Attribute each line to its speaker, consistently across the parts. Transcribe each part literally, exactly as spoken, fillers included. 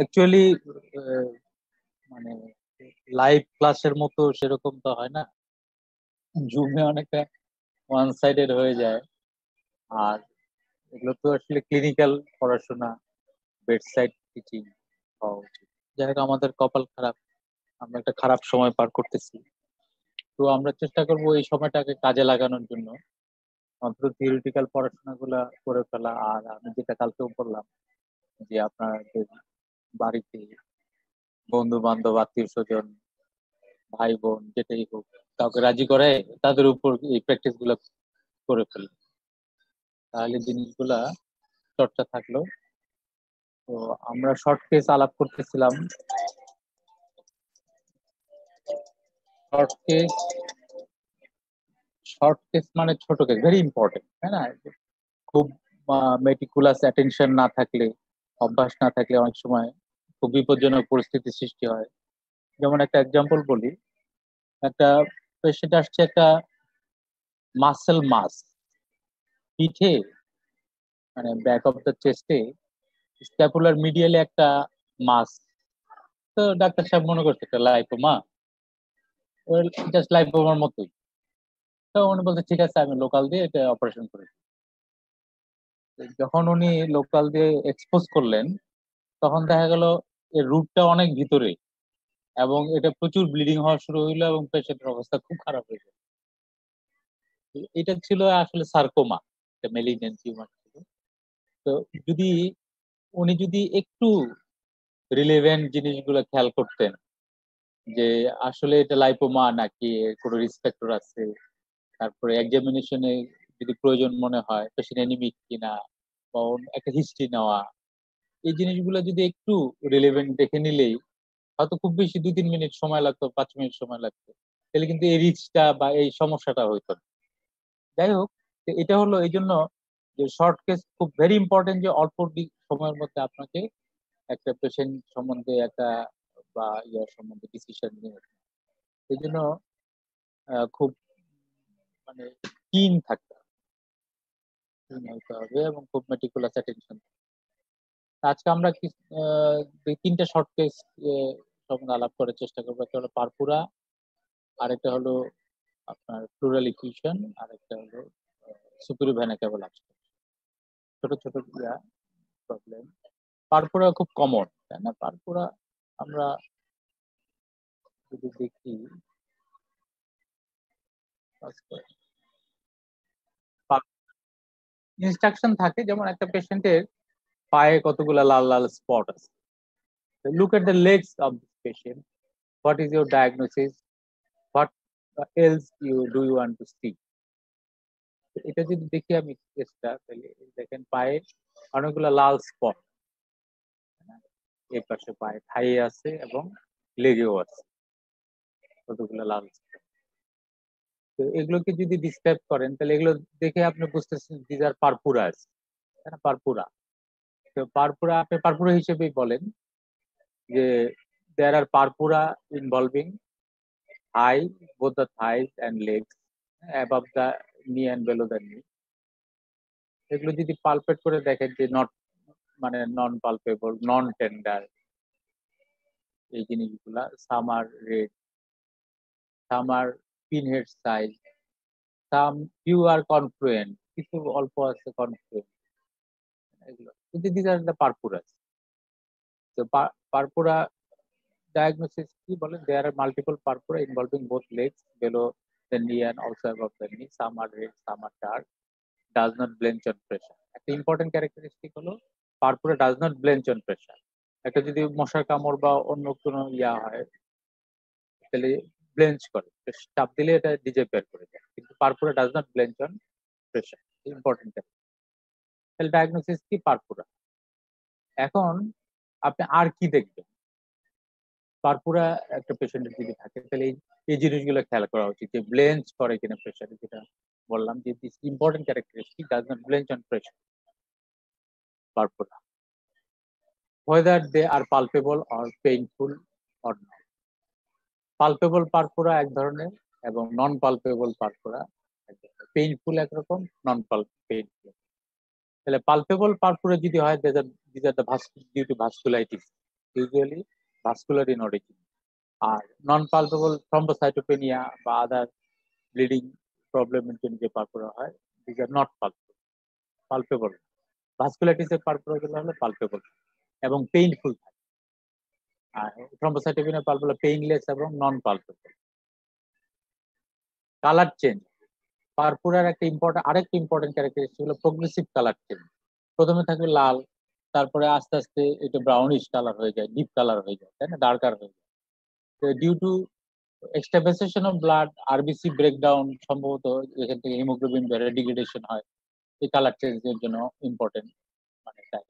Speaker 1: Actually মানে live ক্লাসের মতো সেরকম তো হয় না, জুমে অনেকটা ওয়ান সাইডেড হয়ে যায়। আর এগুলো তো আসলে ক্লিনিক্যাল পড়াশোনা, বেড সাইড টিচিং হওয়া উচিত। যাই হোক, আমাদের কপাল খারাপ, আমরা একটা খারাপ সময় পার করতেছি। তো আমরা চেষ্টা করব এই সময়টাকে কাজে লাগানোর জন্য, অন্তত থিওরিটিক্যাল পড়াশোনা গুলা করে ফেলা। আর আমি যেটা কালকেও বললাম, যে আপনাদের বাড়িতে বন্ধু বান্ধব, আত্মীয় স্বজন, ভাই বোন যেটাই হোক, কাউকে রাজি করে তাদের উপর এই প্র্যাকটিস গুলা করে ফেলে, তাহলে জিনিসগুলা চর্চা থাকলো। তো আমরা শর্ট কেস আলাপ করতেছিলাম। শর্ট কেস শর্ট কেস মানে ছোট কেস, ভেরি ইম্পর্টেন্ট, তাই না? খুব মেটিকুলাস অ্যাটেনশন না থাকলে, অভ্যাস না থাকলে অনেক সময় খুব বিপজ্জনক পরিস্থিতি সৃষ্টি হয়। যেমন একটা এক্সাম্পল বলি, একটা পেশেন্ট আসছে, একটা মাসেল মাস পিঠে, মানে ব্যাক অফ দ্য চেস্টে স্ক্যাপুলার মিডিয়ালে একটা মাস। তো ডাক্তার সাহেব মনে করছে একটা লাইপোমা, জাস্ট লাইপোমার মতোই। তো উনি বলছে ঠিক আছে, আমি লোকাল দিয়ে এটা অপারেশন করি। যখন উনি লোকাল দিয়ে এক্সপোজ করলেন, তখন দেখা গেল এর রুটটা অনেক ভিতরে, এবং এটা প্রচুর ব্লিডিং হওয়া শুরু হইলো, এবং পেশেন্টের অবস্থা খুব খারাপ হয়ে গেল। এটা ছিল আসলে সার্কোমা, একটা মেলিগন্যান্ট টিউমার ছিল। তো যদি উনি যদি একটু রিলেভেন্ট জিনিসগুলো খেয়াল করতেন, যে আসলে এটা লাইপোমা নাকি এর কোনো রিস্ক ফ্যাক্টর আছে, তারপরে এক্সামিনেশনে যদি প্রয়োজন মনে হয় পেশেন্ট এনিমিক কিনা, বা ওর একটা হিস্ট্রি নেওয়া, এই জিনিসগুলো যদি একটু রিলেভেন্ট দেখে নিলেই, হয়তো খুব বেশি দুই তিন মিনিট সময় লাগতো, পাঁচ মিনিট সময় লাগতো, তাহলে কিন্তু এই রিস্কটা বা এই সমস্যাটা হইতো না। যাই হোক, তো এটা হলো এই জন্য যে শর্ট কেস খুব ভেরি ইম্পর্টেন্ট, যে অল্প দি- সময়ের মধ্যে আপনাকে একটা পেশেন্ট সম্বন্ধে একটা বা ইয়ার সম্বন্ধে ডিসিশন নিয়ে, এই জন্য আহ, খুব মানে কিন থাকতে হবে, keen হতে হবে, এবং খুব মেটিকুলাস অ্যাটেনশন। আজকে আমরা কি আহ, দুই তিনটা শর্ট কেস সম্বন্ধে আলাপ করার চেষ্টা করবো। একটা হলো পারপুরা, আরেকটা হলো আপনার প্লুরাল ইকুয়েশন, আরেকটা হলো সুপিরিয়র ভেনা কেবল আছে, ছোট ছোট ইয়া প্রবলেম। পারপুরা খুব কমন, তাই না? পারপুরা আমরা যদি দেখি, ইনস্ট্রাকশন থাকে, যেমন একটা পেশেন্টের পায়ে কতগুলা লাল লাল স্পট আছে, look at the legs of this patient, what is your diagnosis, what else you do you want to see. এটা যদি দেখি আমি কেসটা, তাহলে দেখেন পায়ে অনেকগুলা লাল স্পট, এই পাশে পায়ে থাইয়ে আছে এবং লেগেও আছে কতগুলা লাল spot। তো এগুলোকে যদি ডিসক্রাইব করেন, তাহলে এগুলো দেখে আপনি বুঝতেছেন দিজ আর পারপুরা আছে, তাই না? পারপুরা। তো পারপুরা আপনি পারপুরা হিসেবেই বলেন যে there are purpura involving thigh, both the thighs and legs, above the knee and below the knee. এগুলো যদি পালপেট করে দেখেন, যে নট মানে নন পালপেবল, নন টেন্ডার, এই জিনিসগুলা some are red, some are pin head size, some few are confluent, কিছু অল্প আছে কনফ্লুয়েন্ট, এগুলো যদি দিস আর দ্য পারপুরাস। তো পারপুরা diagnosis কি বলে, there are multiple purpura involving both legs below the knee and also above the knee, some are red, some are dark, does not blench on pressure। একটা important characteristic হলো purpura does not blanch on pressure. একটা যদি মশার কামড় বা অন্য কোনো ইয়া হয়, তাহলে ব্লেঞ্চ করে, চাপ দিলে এটা ডিজেপিয়ার করে যায়, কিন্তু purpura does not blanch on pressure, important. তাহলে ডায়াগনোসিস কি, পারপুরা। এখন আপনি আর কি দেখবেন? পারপুরা একটা পেশেন্টের যদি থাকে, তাহলে এই এই জিনিসগুলো খেয়াল করা উচিত, যে ব্লেঞ্চ করে কিনা প্রেশারে, যেটা বললাম যে this important characteristic, does not blanch on pressure, purpura. whether they are palpable or painful or not। Palpable purpura এক ধরনের, এবং নন পালপেবল পারপুরা এক ধরনের। পেইনফুল একরকম, নন পেইনফুল। তাহলে পালপেবল পারপুরা যদি হয়, these are the due to vasculitis, usually vascular in origin. আর নন পালপেবল থ্রম্বোসাইটোপেনিয়া বা আদার ব্লিডিং প্রবলেমের জন্য যে পারপুরা হয়, this are not palpable palpable ভাস্কুলাইটিসের পারপুরা গুলো হলো পালপেবল এবং পেইনফুল থাকে। আর থ্রম্বোসাইটোপেনিয়া পালপুরা পেইনলেস এবং নন পালপেবল। কালার চেঞ্জ, পারপুরার একটা ইম্পর্টেন্ট আরেকটা ইম্পর্টেন্ট ক্যারেক্টারিস্টিক হলো প্রোগ্রেসিভ কালার চেঞ্জ। প্রথমে থাকবে লাল, তারপরে আস্তে আস্তে এটা ব্রাউনিশ কালার হয়ে যায়, ডিপ কালার হয়ে যায়, তাই না, ডার্কার হয়ে যায়। তো due to extravasation of blood, RBC breakdown, সম্ভবত এখান থেকে হিমোগ্লোবিন ডিগ্রেডেশন হয়, এই কালার চেঞ্জের জন্য ইম্পর্টেন্ট মানে তাই।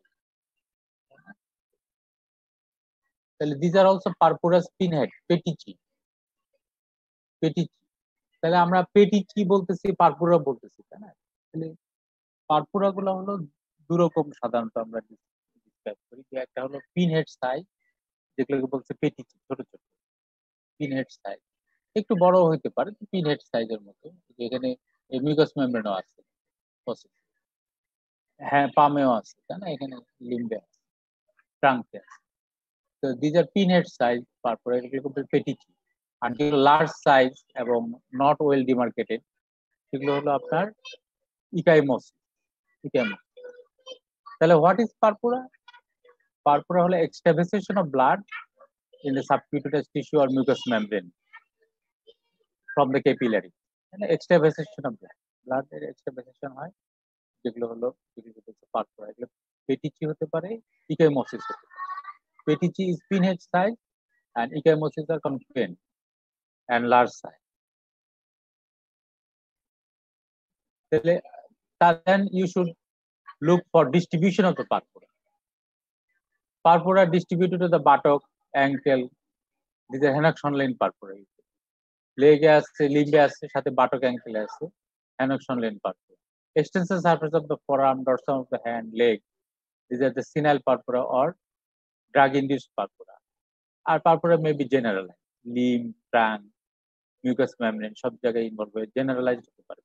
Speaker 1: তাহলে দিস আর অলসো পারপুরাস পিনহেড, পেটিচি পেটিচি তাহলে আমরা পেটিচি বলতেছি, পারপুরা বলতেছি, তাই না? তাহলে পারপুরা গুলো হলো দুরকম সাধারণত আমরা ডিসক্রাইব করি। একটা হলো পিনহেড সাইজ, যেগুলোকে বলছে পেটিচি, ছোট ছোট পিনহেড সাইজ, একটু বড় হইতে পারে পিনহেড সাইজের মতো, যেখানে মিউকাস মেমব্রেনও আছে, হ্যাঁ পামেও আছে, তাই না, এখানে লিম্বে আছে, ট্রাঙ্কে আছে। তো these are pinhead size purpura, এগুলো পেটিচি। আর যেগুলো লার্জ সাইজ এবং নট ওয়েল ডিমার্কেটেড, সেগুলো হলো আপনার ইকাইমোসিস। ইকাইমোসিস তাহলে হোয়াট ইজ পারপুরা? পারপুরা হলো extravasation of blood in the subcutaneous tissue or mucous membrane from the capillary, মানে extravasation of blood, blood এর extravasation হয়, যেগুলো হলো যেগুলো হচ্ছে পারপুরা। এগুলো পেটিচি হতে পারে, ইকাইমোসিস হতে পারে। পেটিচি is pinhead size and ecchymosis are confined and large size. তাহলে then you should look for distribution of the purpura. Purpura distributed to the buttock, ankle, these are Henoch-Schönlein purpura. লেগে আছে, লিম্বে আছে, সাথে বাটক অ্যাঙ্কেলে আছে Henoch-Schönlein purpura. Extensor surface of the forearm, dorsum of the hand, leg, these are the senile purpura or drug induced purpura. R purpura may be generalized, limb, trunk, mucous membrane সব জায়গায় involve হয়ে generalised হতে পারে।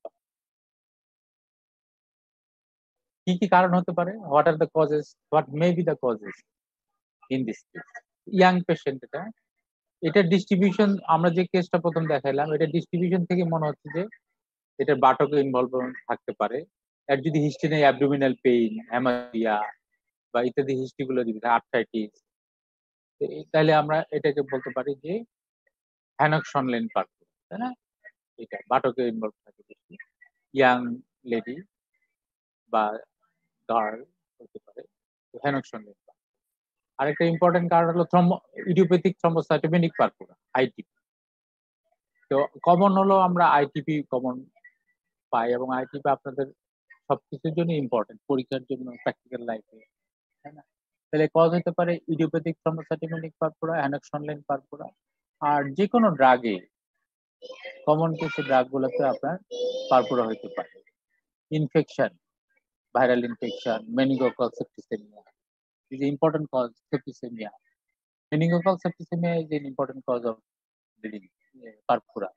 Speaker 1: কি কি কারণ হতে পারে? What are the causes, what may be the causes in this case? Young patient, এটা এটা ডিস্ট্রিবিউশন, আমরা যে কেসটা প্রথম দেখাইলাম, এটা ডিস্ট্রিবিউশন থেকে মনে হচ্ছে যে এটার বাটকে ইনভলভমেন্ট থাকতে পারে। এর যদি হিস্ট্রি নেই, অ্যাবডোমিনাল পেইন, হ্যামারিয়া বা ইত্যাদি হিস্ট্রি গুলো যদি আর্থ্রাইটিস, তাহলে আমরা এটাকে বলতে পারি যে Henoch-Schönlein purpura, তাই না? এটা বাটকে ইনভলভ থাকে বেশি, ইয়াং লেডি বা গার্ল হতে পারে Henoch-Schönlein purpura। আরেকটা ইম্পর্টেন্ট কারণ হলো thrombo idiopathic thrombocytopenic purpura, ITP. তো কমন হলো আমরা আইটিপি কমন পাই, এবং আইটিপি আপনাদের সবকিছুর জন্য ইম্পর্টেন্ট, পরীক্ষার জন্য, প্র্যাকটিক্যাল লাইফে, তাই না? তাহলে কজ হতে পারে idiopathic thrombocytopenic purpura, Henoch-Schönlein purpura. আর যে কোনো ড্রাগে, কমন কিছু ড্রাগ গুলোতে আপনার পারপুরা হতে পারে। Infection, viral infection, meningococcal septicaemia is an important cause, septicemia. Meningococcal septicemia is an important cause of bleeding, purpura.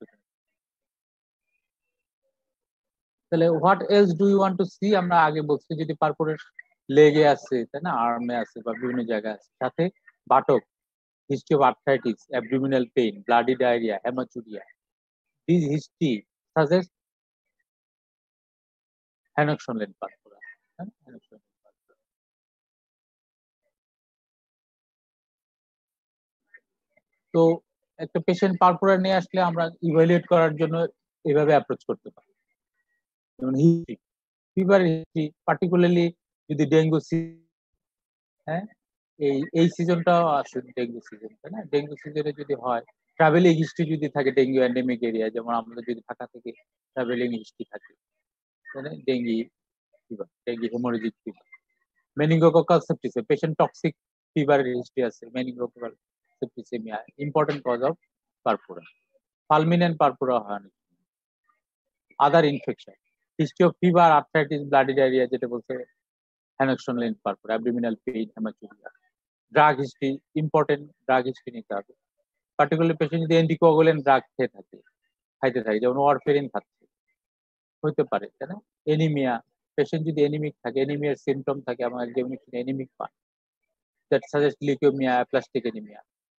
Speaker 1: তাহলে what else do you want to see? আমরা আগে বলছি যদি পারপুরের লেগে আছে, তাই না, আর্মে আছে বা বিভিন্ন জায়গায় আছে, সাথে buttock, history of arthritis, abdominal pain, bloody diarrhoea, haematuria, this history suggest Henoch-Schönlein purpura. তো একটা পেশেন্ট পারপুরা নিয়ে আসলে আমরা ইভালুয়েট করার জন্য এভাবে অ্যাপ্রোচ করতে পারি। যেমন হিস্ট্রি, ফিভার হিস্ট্রি, পার্টিকুলারলি যদি ডেঙ্গু, হ্যাঁ এই এই সিজনটাও আসে, ডেঙ্গু সিজন, তাই না? ডেঙ্গু সিজনে যদি হয়, ট্রাভেলিং হিস্ট্রি যদি থাকে ডেঙ্গু এন্ডেমিক এরিয়া, যেমন আমাদের যদি ঢাকা থেকে ট্রাভেলিং হিস্ট্রি থাকে, তাহলে dengue fever, dengue haemorrhagic fever, meningococcal septicaemia, patient toxic ফিভারের হিস্ট্রি আছে, মেনিঙ্গোককাল সেপ্টিসেমিয়া, important cause of purpura. Fulminant purpura হয় না। Other infection, history of fever, arthritis, bloody diarrhoea, যেটা বলছে Henoch-Schönlein purpura, abdominal pain, hematuria. Drug history, important drug history নিতে হবে। পার্টিকুলার পেশেন্ট যদি অ্যান্টিকোয়াগুলেন্ট ড্রাগ খেয়ে থাকে, খাইতে থাকে, যেমন ওয়ারফেরিন খাচ্ছে, হইতে পারে, তাই না? এনিমিয়া, পেশেন্ট যদি এনিমিক থাকে, এনিমিয়ার সিমটম থাকে, আমার যেমন এনিমিক পান, that suggests leukemia, aplastic anemia.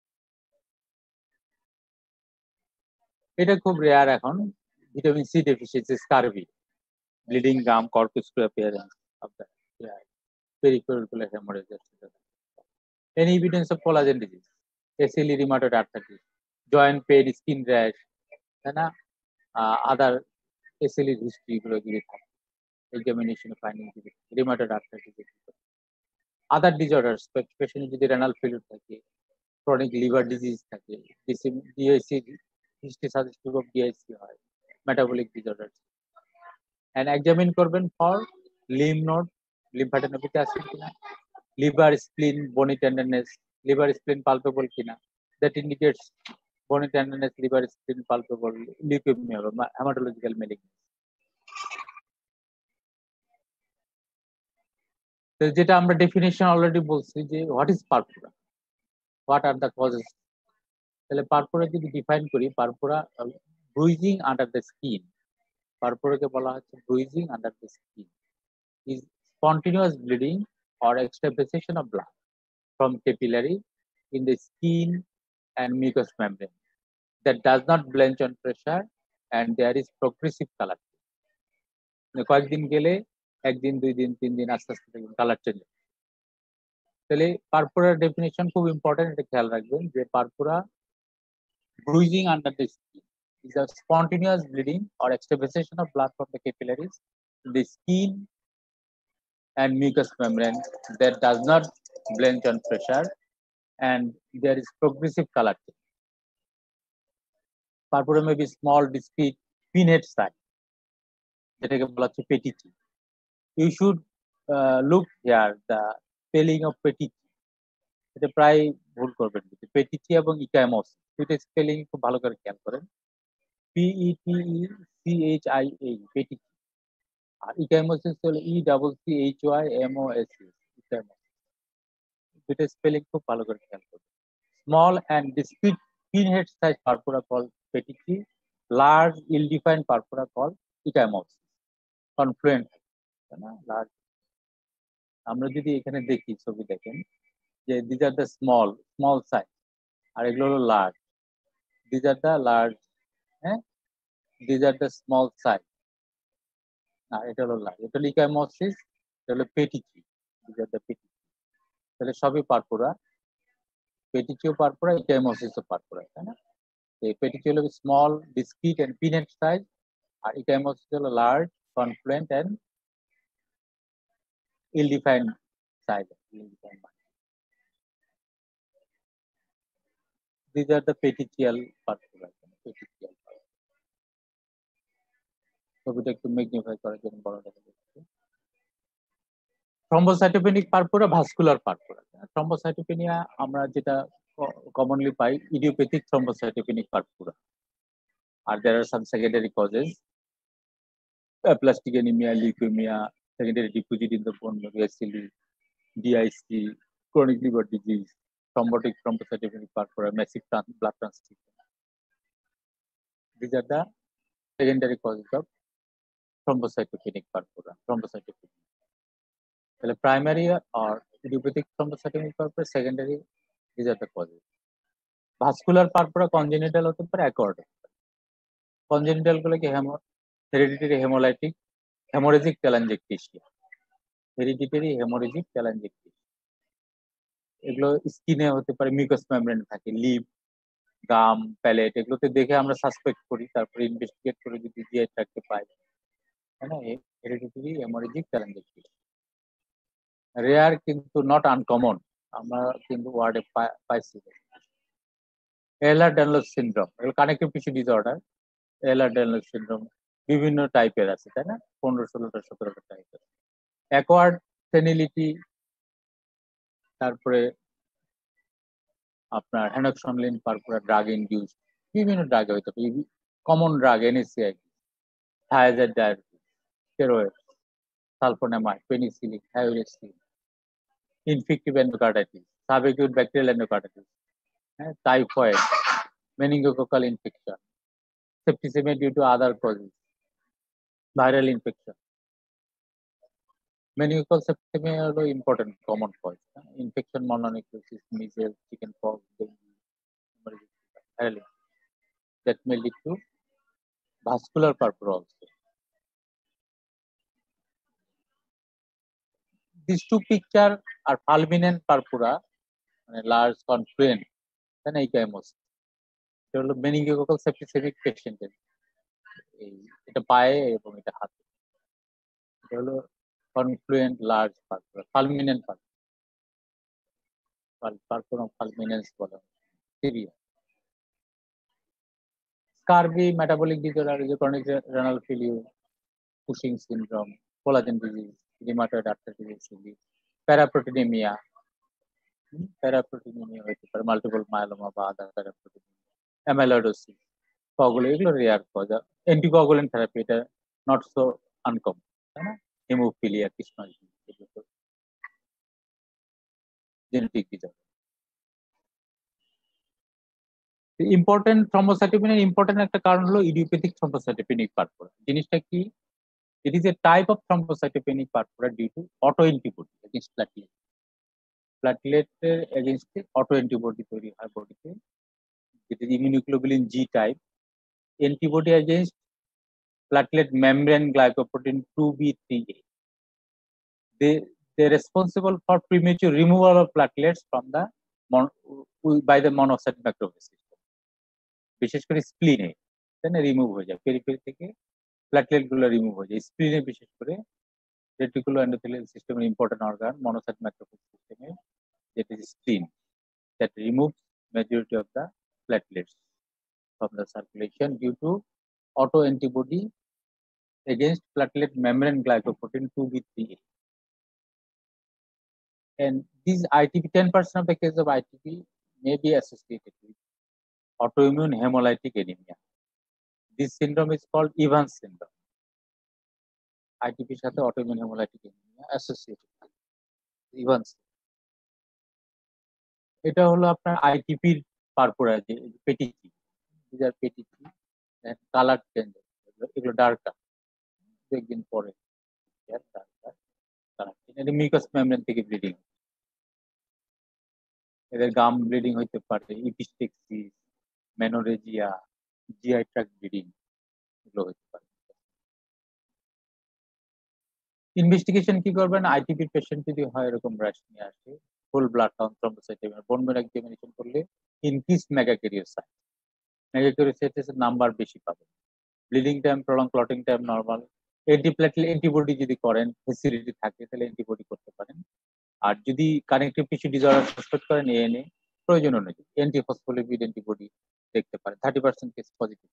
Speaker 1: এটা খুব রেয়ার এখন, vitamin C deficiency, scurvy, bleeding gum, corpuscular appearance of the yeah, peripheral hemorrhage. Any evidence of collagen disease, S L E rheumatoid arthritis, joint pain, skin rash, and uh, other S L E history examination of finding rheumatoid arthritis. Other disorders, especially যদি renal failure থাকে, chronic liver disease থাকে, D I C history suggestive of D I C হয়, metabolic disorders. And examine করবেন for lymph node, lymphadenopathy আছে কিনা, liver, spleen, bony tenderness, liver, spleen palpable kina, that indicates bony tenderness, liver, spleen palpable, leukemia or hematological malignancy. তো যেটা আমরা definition already বলছি যে what is purpura, what are the causes. তাহলে purpura যদি define করি, purpura bruising under the skin, পারপুরাকে বলা হচ্ছে bruising under the skin is spontaneous bleeding or extravasation of blood from capillary in the skin and mucous membrane that does not blench on pressure and there is progressive color. কয়েকদিন গেলে একদিন, দুই দিন, তিন দিন আস্তে আস্তে কালার চেঞ্জ। তাহলে পারপুরার ডেফিনিশন খুব ইম্পর্টেন্ট, এটা খেয়াল রাখবেন যে purpura bruising under the skin is a spontaneous bleeding or extravasation of blood from the capillaries in the skin and mucous membrane that does not blench on pressure and there is progressive color change. Purpura may be small, discrete, pinhead size, যেটাকে বলা হচ্ছে পেটিচি। You should uh, look here the spelling of পেটিচি, এটা প্রায় ভুল করবেন, পেটিচি এবং ইকাইমোস দুটো spelling খুব ভালো করে খেয়াল করেন, P E T E C H I A, petechiae. আর ইকাইমোসিস হলো E double C H Y M O S S, ecchymosis. দুটো স্পেলিং খুব ভালো করে খেয়াল করবেন। Small and discrete pinhead size purpura called petechiae, large ill-defined purpura called ecchymosis, confluent না large. আমরা যদি এখানে দেখি, ছবি দেখেন যে these are the small small size আর এগুলো হলো large, these are the large, হ্যাঁ, these are the small size, না এটা হলো লার্জ, এটা হলো ecchymosis, এটা হলো petechiae, these are the petechiae। তাহলে সবই পারপুরা, পেটিচিও পারপুরা, ইকাইমোসিসও পারপুরা, তাই না? এই পেটিচিও হলো small, discrete and pinhead size, আর ইকাইমোসিস হলো large, confluent and ill defined size. These are the petechial purpura, petechial. ছবিটা একটু ম্যাগনিফাই করার জন্য বড় দেখা যাচ্ছে। Thrombocytopenic purpura, vascular purpura. Thrombocytopenia আমরা যেটা কমনলি পাই ইডিওপ্যাথিক থ্রম্বোসাইটোপেনিক পারপুরা, আর there are some secondary causes, aplastic anemia, leukemia, secondary deposit in the bone marrow, S L E, D I C, chronic liver disease, thrombotic thrombocytopenic purpura, massive blood transfusion. These are the secondary causes of thrombocytopenic purpura, thrombocytopenia. The primary or idiopathic thrombocytopenic purpura, secondary, these are the causes. Vascular purpura congenital হতে পারে, acquired। congenital গুলো কি হেমো hereditary hemolytic hemorrhagic telangiectasia, hereditary hemorrhagic telangiectasia, এগুলো স্কিনে হতে পারে, mucous membrane থাকে, lip, gum, palate, এগুলোতে দেখে আমরা সাসপেক্ট করি, তারপরে ইনভেস্টিগেট করে যদি জিআই ট্র্যাক্টে পাই, তাই না? হেরিডিটারি হেমোরেজিক telangiectasia রেয়ার কিন্তু নট আনকমন, আমরা কিন্তু ওয়ার্ডে পাইছি। এহলার-ডানলপ সিনড্রোম, এগুলো connective tissue disorder. Ehlers Danlos syndrome বিভিন্ন টাইপের আছে, তাই না? পনেরো ষোলোটা সতেরোটা টাইপের। অ্যাকোয়ার্ড সেনিলিটি, তারপরে আপনার হেনক্সনলিন পারপুরা, ড্রাগ ইনডিউস, বিভিন্ন ড্রাগে হইতে পারে, common drug NSAID, thiazide diabetes, steroid, sulphonamide, penicillin, thiouracil, infective endocarditis, subacute bacterial endocarditis, হ্যাঁ, typhoid, meningococcal infection, septicemia due to other causes, viral infection, meningococcal septicaemia হলো important common cause, infection, mononucleosis, measles, chicken pox, dengue, that may lead to vascular purpura also. These two picture are fulminant purpura, মানে large confluent, then ecchymosis. এটা হলো মেনিনজিওকোকাল septicemic পেশেন্টের, এই এটা পায়ে এবং এটা হাতে। এটা হলো confluent large purpura, fulminant purpura, purpura fulminans বলে, severe. Scurvy, metabolic disorder, chronic renal failure, Cushing syndrome, collagen disease, rheumatoid arthritis disease, paraproteinaemia, paraproteinaemia হতে পারে, মাল্টিপল মায়োলোমা বা আদার প্যারাপ্রোটিনেমিয়া, অ্যামাইলয়েডোসিস, কোগুলো, এগুলো রেয়ার কজ। অ্যান্টিকোয়াগুলেন্ট থেরাপি, এটা not so uncommon, তাই না? Haemophilia, কৃষ্ণ জেনেটিক ডিসঅর্ডার। ইম্পর্টেন্ট থ্রম্বোসাইটোপেনিয়ার ইম্পর্টেন্ট একটা কারণ হলো ইডিওপ্যাথিক থ্রম্বোসাইটোপেনিক পারপুরা। জিনিসটা কি? It is a type of thrombocytopenic purpura due to auto antibody against platelet. প্ল্যাটলেটের এগেইনস্টে অটো অ্যান্টিবডি তৈরি হয় বডিতে, যেটা immunoglobulin G type. Antibody against platelet membrane glycoprotein two B three A. They they're responsible for premature removal of platelets from the mon, by the monocyte macrophage system. বিশেষ করে স্প্লিনে তাই remove হয়ে যায়, periphery থেকে প্ল্যাটলেট গুলো remove হয়ে যায় স্প্লিনে, বিশেষ করে রেটিকুলো এন্ডোথেলিয়াল সিস্টেমের ইম্পর্টেন্ট অর্গান মনোসাইট ম্যাক্রোফেজ সিস্টেমে, যেটা স্প্লিন, that removes majority of the platelets from the circulation due to autoantibody against platelet membrane glycoprotein two B three A. And these I T P, ten percent of the cases of I T P may be associated with autoimmune hemolytic anemia. This syndrome is called Evans syndrome. I T P এর সাথে autoimmune hemolytic anemia associated. Evans. এটা হলো আপনার আইটিপির purpura, যে petechiae, these are petechiae, colour change, এগুলো dark, একদিন পরে মিউকাস মেমব্রেন থেকে ব্লিডিং, এদের গাম ব্লিডিং হইতে পারে, epistaxis, menorrhagia, GI tract bleeding, এগুলো হইতে পারে। ইনভেস্টিগেশন কি করবেন? আইটিপি পেশেন্ট যদি হয় এরকম র্যাশ নিয়ে আসে, full blood count, thrombocytopenia, bone marrow examination করলে ইনক্রিজ মেগাক্যারিওসাইট, মেগাক্যারিওসাইটের নাম্বার বেশি পাবেন। Bleeding time, prolong clotting time normal. Antiplatelet antibody যদি করেন, ফেসিলিটি থাকে, তাহলে অ্যান্টিবডি করতে পারেন। আর যদি কানেকটিভ টিস্যু ডিসঅর্ডার সাসপেক্ট করেন, এএনএ প্রয়োজন অনুযায়ী অ্যান্টিফসফোলিপিড অ্যান্টিবডি দেখতে পারেন। Thirty percent case positive.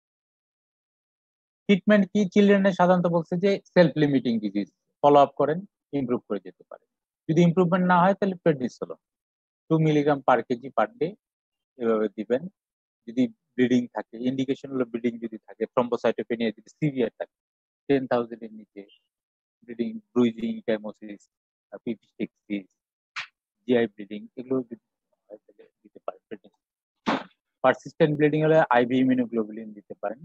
Speaker 1: Treatment কি? চিলড্রেনের সাধারণত বলছে যে self limiting disease, follow up করেন, ইমপ্রুভ করে যেতে পারে। যদি ইমপ্রুভমেন্ট না হয় তাহলে prednisolone two milligram per KG per day এভাবে দিবেন। যদি ব্লিডিং থাকে, ইন্ডিকেশন হলো ব্লিডিং যদি থাকে, থ্রম্বোসাইটোপেনিয়া যদি সিভিয়ার থাকে, টেন থাউজেন্ড এর নিচে bleeding, bruising, ecchymosis, epistaxis, GI bleeding, এগুলো যদি হয় তাহলে দিতে পারেন। পারসিস্টেন্ট ব্লিডিং হলে আইভি ইমিউনোগ্লোবুলিন দিতে পারেন।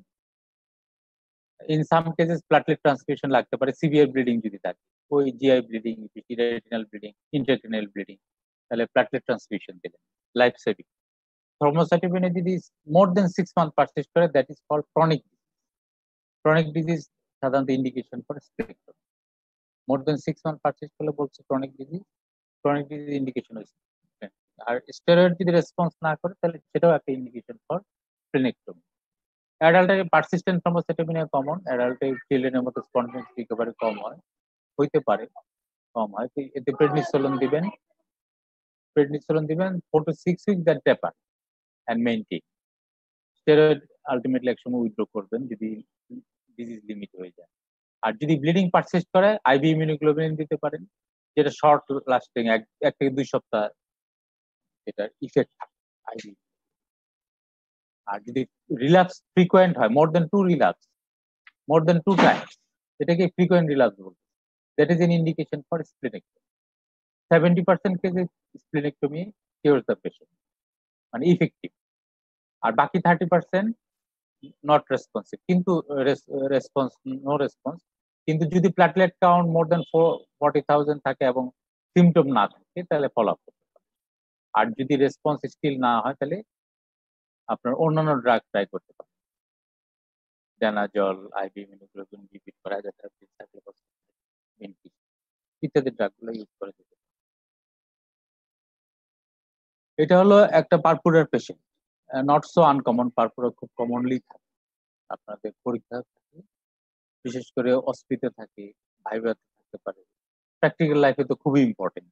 Speaker 1: In some cases platelet transfusion লাগতে পারে, সিভিয়ার ব্লিডিং যদি থাকে, ওই GI bleeding, retinal bleeding, intracranial bleeding, তাহলে প্ল্যাটলেট ট্রান্সফিউশন দিলেন, লাইফ সেভিং। থ্রম্বোসাইটোপেনিয়া যদি more than six month persist করে, that is called chronic disease. Chronic disease সাধারণত indication for splenectomy. More than six month persist করলে বলছে chronic disease, chronic disease indication হচ্ছে। আর steroid যদি response না করে, তাহলে সেটাও একটা ইন্ডিকেশন ফর স্প্লেনেক্টমি। অ্যাডাল্টে পারসিস্টেন্ট থ্রম্বোসাইটোপেনিয়া কমন, অ্যাডাল্টে চিলড্রেনের মতো স্পন্টেনিয়াস রিকভারি কম হয়, হইতে পারে কম হয়। এতে প্রেডনিসোলন দিবেন, প্রেডনিসোলন দিবেন four to six week, that taper and maintain. Steroid ultimately একসময় উইথড্র করবেন যদি ডিজিজ লিমিট হয়ে যায়। আর যদি ব্লিডিং পারসিস্ট করে, আইভি ইমিউনোগ্লোবুলিন দিতে পারেন, যেটা শর্ট লাস্টিং, এক থেকে দুই সপ্তাহ এটার ইফেক্ট থাকে আইভি। আর যদি রিল্যাপস ফ্রিকোয়েন্ট হয়, more than two relapse, more than two times, এটাকে ফ্রিকোয়েন্ট রিল্যাপস বলতে, that is an indication for splenectomy. Seventy percent কেসে স্প্লেনেক্টমি কিউরস দ্য পেশেন্ট, মানে ইফেক্টিভ। আর বাকি থার্টি পার্সেন্ট নট রেসপন্সিভ, কিন্তু রেসপন্স, নো রেসপন্স, কিন্তু যদি platelet count more than forty thousand থাকে এবং সিমটম না থাকে তাহলে ফলো আপ করতে পারেন। আর যদি রেসপন্স স্টিল না হয় তাহলে আপনার অন্যান্য ড্রাগ ট্রাই করতে পারেন, ড্যানাজল, আইভি ইমিউনোগ্লোবিন, বিপিড করা ইত্যাদি ড্রাগগুলো ইউজ করে দিতে। এটা হলো একটা পারপুরার patient, not so uncommon, purpura খুব কমনলি থাকে আপনাদের পরীক্ষা থাকে, বিশেষ করে অস্পিতে থাকে, ভাইভাতে থাকতে পারে, প্র্যাকটিক্যাল লাইফে তো খুবই ইম্পর্টেন্ট।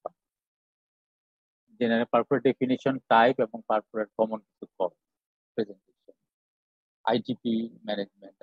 Speaker 1: জেনারেল পারপুরার ডেফিনিশন, টাইপ এবং পারপুরার কমন কিছু কম প্রেজেন্টেশন, আইটিপি ম্যানেজমেন্ট,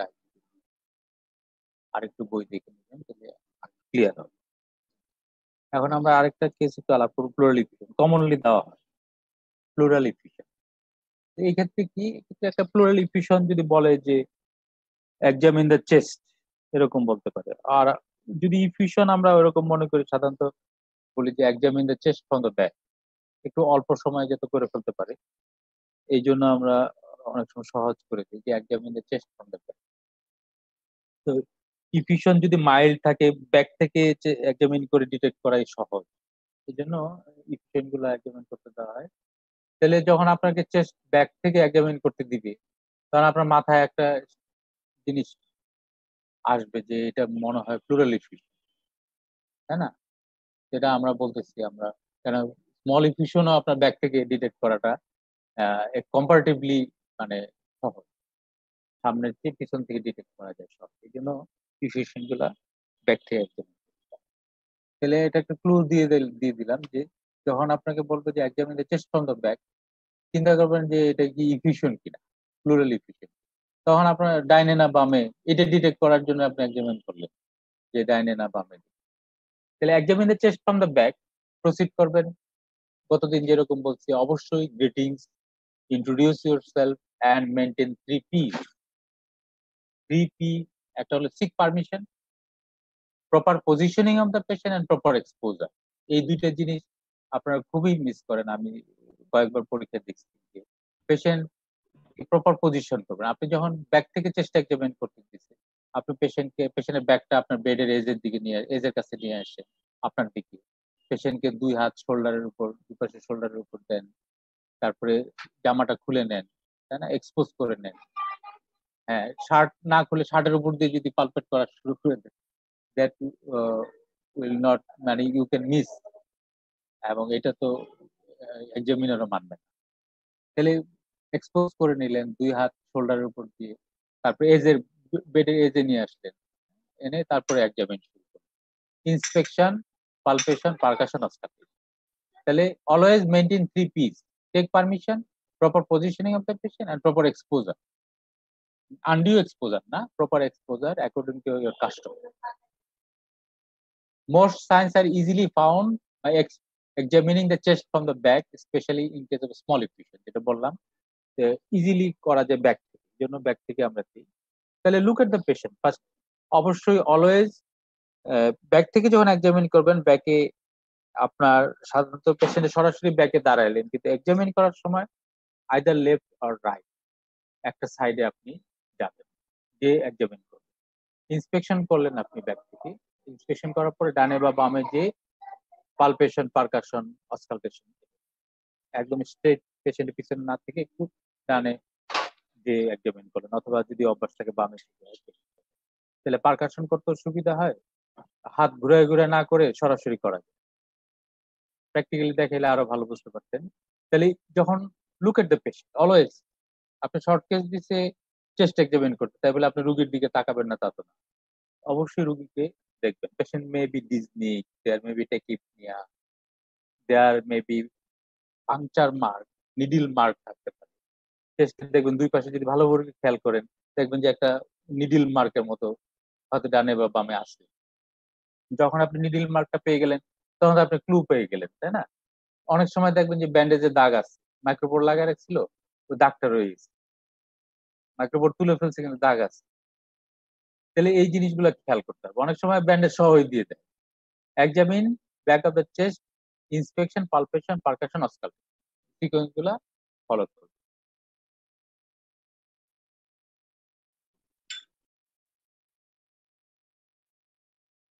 Speaker 1: আরেকটু বই দেখে নিবেন তাহলে ক্লিয়ার হবে। এখন আমরা আরেকটা কেস একটু আলাপ করব, প্লুরাল ইফিউশন কমনলি দেওয়া হয় প্লুরাল ইফিউশন। এই ক্ষেত্রে কি একটা প্লুরাল ইফিউশন যদি বলে যে এক্সামিন দ্য চেস্ট এরকম বলতে পারে, আর যদি ইফিউশন আমরা ওরকম মনে করি সাধারণত বলি যে examine the chest from the back, একটু অল্প সময় যাতে করে ফেলতে পারে এই জন্য আমরা অনেক সময় সহজ করে দিই যে examine the chest from the back. তো ইফিউশন যদি মাইল্ড থাকে ব্যাক থেকে এক্সামিন করে ডিটেক্ট করাই সহজ, এই জন্য ইফিউশন গুলো এক্সামিন করতে দেওয়া হয়। তাহলে যখন আপনাকে চেস্ট ব্যাক থেকে এক্সামিন করতে দিবে তখন আপনার মাথায় একটা জিনিস আসবে যে এটা মনে হয় প্লুরাল ইফিউশন, তাই না? যেটা আমরা বলতেছি আমরা, কেন স্মল ইফিউশনও আপনার ব্যাক থেকে ডিটেক্ট করাটা কম্পারেটিভলি মানে সহজ, সামনের চেয়ে পিছন থেকে ডিটেক্ট করা যায় সব, এই জন্য ইফিউশন গুলা ব্যাক থেকে এক্সামিন। তাহলে এটা একটা ক্লু দিয়ে দিয়ে দিলাম যে যখন আপনাকে বলবো যে examine the chest from the back, চিন্তা করবেন যে এটা কি ইফিউশন কিনা, প্লুরাল ইফিউশন। তখন আপনার ডাইনে না বামে এটা ডিটেক্ট করার জন্য আপনি এক্সামিন করলেন যে ডাইনে না বামে। তাহলে examine the chest from the back proceed করবেন গতদিন যেরকম বলছি, অবশ্যই greetings, introduce yourself and maintain three P. Three P একটা হলো seek permission, proper positioning of the patient and proper exposure. এই দুইটা জিনিস আপনারা খুবই মিস করেন, আমি কয়েকবার পরীক্ষা দেখছি যে পেশেন্ট প্রপার পজিশন করবেন। আপনি যখন ব্যাক থেকে চেস্ট এক্সামিন করতে দিচ্ছেন, আপনি পেশেন্টকে পেশেন্টের ব্যাকটা আপনার বেডের এজের দিকে নিয়ে এজের কাছে নিয়ে আসে আপনার দিকে, পেশেন্টকে দুই হাত শোল্ডারের উপর, দুই পাশে শোল্ডারের উপর দেন, তারপরে জামাটা খুলে নেন, তাই না, এক্সপোজ করে নেন। হ্যাঁ, শার্ট না খুলে শার্টের উপর দিয়ে যদি পালপেট করা শুরু করে দেন, দ্যাট উইল নট, মানে ইউ ক্যান মিস, এবং এটা তো এক্সামিনারও মানবে না। তাহলে এক্সপোজ করে নিলেন দুই হাত শোল্ডারের উপর দিয়ে, তারপরে এজের বেডের এজে নিয়ে আসলেন, এনে তারপরে এক্সামিন শুরু করলেন। Inspection, palpation, percussion, obstruction. তাহলে always maintain three Ps, take permission, proper positioning of the patient and proper exposure. Undue exposure না, proper exposure according to your custom. Most signs are easily found by ex- examining the chest from the back, especially in case of small effusion, যেটা বললাম যে easily করা যায় back থেকে, জন্য back থেকে আমরা দিই। তাহলে look at the patient first, অবশ্যই অলওয়েজ ব্যাক থেকে যখন এক্সামিন করবেন ব্যাকে আপনার সাধারণত পেশেন্টের সরাসরি ব্যাকে দাঁড়াইলেন, কিন্তু এক্সামিন করার সময় আইদার লেফট অর রাইট একটা সাইডে আপনি যাবেন, যে এক্সামিন করবেন। ইন্সপেকশন করলেন আপনি ব্যাক থেকে, ইন্সপেকশন করার পরে ডানে বা বামে যে পালপেশন, পারকাশন, অসকালটেশন, একদম স্ট্রেট পেশেন্টের পিছনে না থেকে একটু ডানে যে এক্সামিন করলেন, অথবা যদি অভ্যাস থাকে বামে থেকে, তাহলে পারকাশন করতে সুবিধা হয়, হাত ঘুরে ঘুরে না করে সরাসরি করা যায়। প্র্যাকটিক্যালি দেখাইলে আরো ভালো বুঝতে পারতেন। তাহলে যখন look at the patient always, আপনি শর্ট কেস দিছে চেস্ট এক্সামিন করতে, তাই বলে আপনি রুগীর দিকে তাকাবেন না তা তো না, অবশ্যই রুগীকে দেখবেন। Patient may be dyspnoeic, there may be tachypnoea, there may be puncture mark, needle mark থাকতে পারে। চেস্টে দেখবেন দুই পাশে যদি ভালো করে খেয়াল করেন দেখবেন যে একটা নিডিল মার্কের মতো হয়তো ডানে বা বামে আসে। যখন আপনি নিডিল মার্কটা পেয়ে গেলেন তখন আপনি ক্লু পেয়ে গেলেন, তাই না? অনেক সময় দেখবেন যে ব্যান্ডেজের দাগ আছে, মাইক্রোবোর্ড লাগায় রাখছিল, ওই দাগটা রয়ে গেছে, মাইক্রোবোর্ড তুলে ফেলছে কিন্তু দাগ আছে। তাহলে এই জিনিসগুলো খেয়াল করতে হবে। অনেক সময় ব্যান্ডেজ সহই দিয়ে দেয়। Examine back of the chest, inspection, palpation, percussion, auscultation, sequence গুলা ফলো করবে।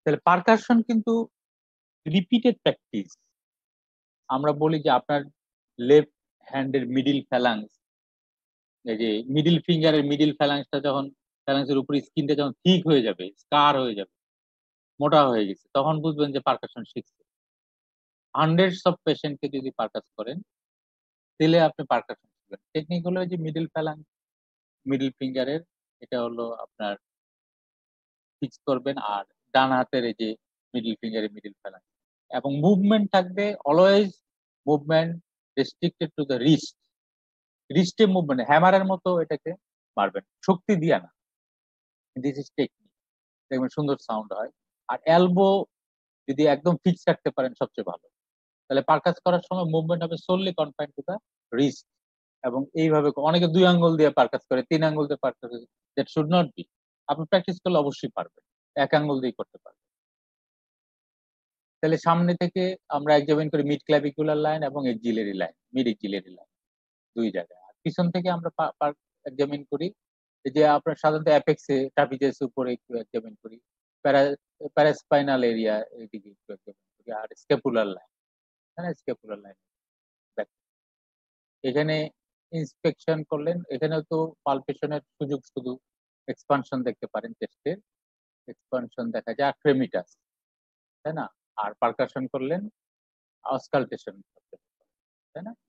Speaker 1: তাহলে পারকাশন কিন্তু রিপিটেড প্র্যাকটিস। আমরা বলি যে আপনার লেফট হ্যান্ডের মিডিল ফ্যালাংস, এই যে মিডিল ফিঙ্গারের মিডিল ফ্যালাংসটা যখন ফ্যালাংসের উপরে স্কিনটা যখন ঠিক হয়ে যাবে, স্কার হয়ে যাবে, মোটা হয়ে গেছে, তখন বুঝবেন যে পারকাশন শিখছে। হান্ড্রেডস অফ পেশেন্টকে যদি পারকাস করেন তাহলে আপনি পারকাশন শিখবেন। টেকনিক হলো যে মিডিল ফ্যালাংস, মিডিল ফিঙ্গারের এটা হলো আপনার ফিক্স করবেন, আর ডান হাতের এই যে মিডিল ফিঙ্গারের মিডিল ফ্যালাংস, এবং মুভমেন্ট থাকবে always movement restricted to the wrist. রিস্টে মুভমেন্ট হ্যামারের মতো এটাকে মারবেন, শক্তি দিয়া না। দিস ইজ টেকনিক, দেখবেন সুন্দর সাউন্ড হয়। আর এলবো যদি একদম ফিক্স রাখতে পারেন সবচেয়ে ভালো, তাহলে পারকাস করার সময় মুভমেন্ট হবে solely confine to the wrist. এবং এইভাবে অনেকে দুই আঙ্গুল দিয়ে পারকাস করে, তিন আঙ্গুল দিয়ে পারকাস করে, দ্যাট শুড নট বি। আপনি প্র্যাকটিস করলে অবশ্যই পারবেন, এক আঙ্গুল দিয়ে করতে পারবেন। তাহলে সামনে থেকে আমরা এক্সামিন করি মিড ক্লাভিকুলার লাইন এবং axillary line, mid axillary line দুই জায়গায়। আর পিছন থেকে আমরা এক্সামিন করি যে আপনার সাধারণত অ্যাপেক্সে ট্রাপিজিয়াস উপরে একটু এক্সামিন করি, প্যারাস্পাইনাল এরিয়া এদিকে একটু এক্সামিন করি, আর স্ক্যাপুলার লাইন, হ্যাঁ স্ক্যাপুলার লাইন। এখানে ইন্সপেকশন করলেন, এখানেও তো পালপেশনের সুযোগ, শুধু এক্সপানশন দেখতে পারেন, চেস্টের এক্সপানশন দেখা যায়, আর ক্রেমিটাস, তাই না? আর পারকাশন করলেন, অস্কালটেশন করতে পারেন, তাই না?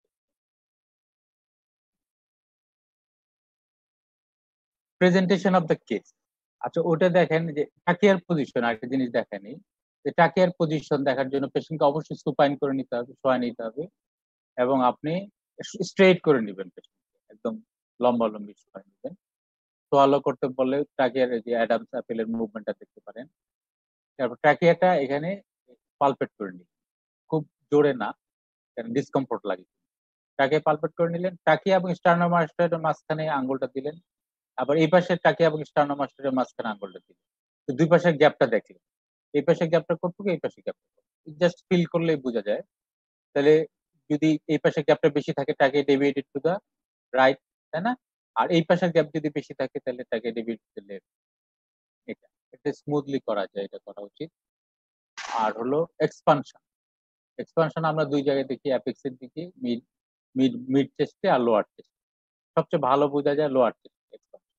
Speaker 1: প্রেজেন্টেশন অফ দ্য কেস, আচ্ছা ওটা দেখেন যে টাকিয়ার পজিশন, আরেকটা জিনিস দেখেনি যে টাকিয়ার পজিশন দেখার জন্য পেশেন্টকে অবশ্যই সুপাইন করে নিতে হবে, শোয়া নিতে হবে, এবং আপনি স্ট্রেট করে নেবেন পেশেন্টকে, একদম লম্বা লম্বি শোয়া নেবেন। সোয়ালো করতে বললে ট্রাকিয়ার যে অ্যাডামস অ্যাপেলের মুভমেন্টটা দেখতে পারেন। তারপর ট্রাকিয়াটা এখানে পালপেট করে নিন, খুব জোরে না, কারণ ডিসকমফোর্ট লাগে। ট্রাকিয়া পালপেট করে নিলেন, ট্রাকিয়া এবং স্টার্নোমাস্টারের মাঝখানে আঙ্গুলটা দিলেন, আবার এই পাশে ট্রাকিয়া এবং স্টার্নোমাস্টারের মাঝখানে আঙ্গুলটা দিলেন। তো দুই পাশের গ্যাপটা দেখলেন, এই পাশে গ্যাপটা কতটুকু, এই পাশে গ্যাপটা জাস্ট ফিল করলেই বোঝা যায়। তাহলে যদি এই পাশে গ্যাপটা বেশি থাকে trachea deviated to the right, তাই না? আর এই পাশের গ্যাপ যদি বেশি থাকে তাহলে trachea deviated to the left. এটা এটা স্মুথলি করা যায়, এটা করা উচিত। আর হলো এক্সপানশন, এক্সপানশন আমরা দুই জায়গায় দেখি, অ্যাপেক্সের দিকে, মিড মিড মিড চেস্টে আর লোয়ার চেস্টে। সবচেয়ে ভালো বোঝা যায় লোয়ার চেস্টে এক্সপানশন।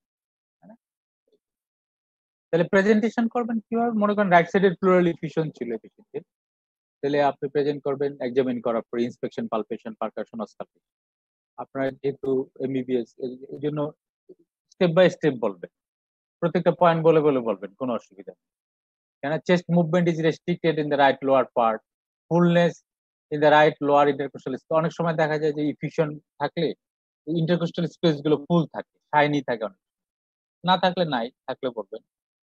Speaker 1: তাহলে প্রেজেন্টেশন করবেন কিভাবে? মনে করেন রাইট সাইডের প্লুরাল ইফিউশন ছিল পেশেন্টের, তাহলে আপনি প্রেজেন্ট করবেন এক্সামিন করার পরে ইন্সপেকশন, পালপেশন, পারকাশন, অস্কালপেশন। আপনার যেহেতু এমবিবিএস, এই জন্য স্টেপ বাই স্টেপ বলবেন, প্রত্যেকটা পয়েন্ট বলে বলে বলবেন, কোনো অসুবিধা নেই। কেন chest movement is restricted in the right lower part, fullness in the right lower intercostal space. অনেক সময় দেখা যায় যে ইফিউশন থাকলে ইন্টারকোস্টাল স্পেস গুলো ফুল থাকে, শাইনি থাকে, অনেক না থাকলে নাই, থাকলে বলবেন।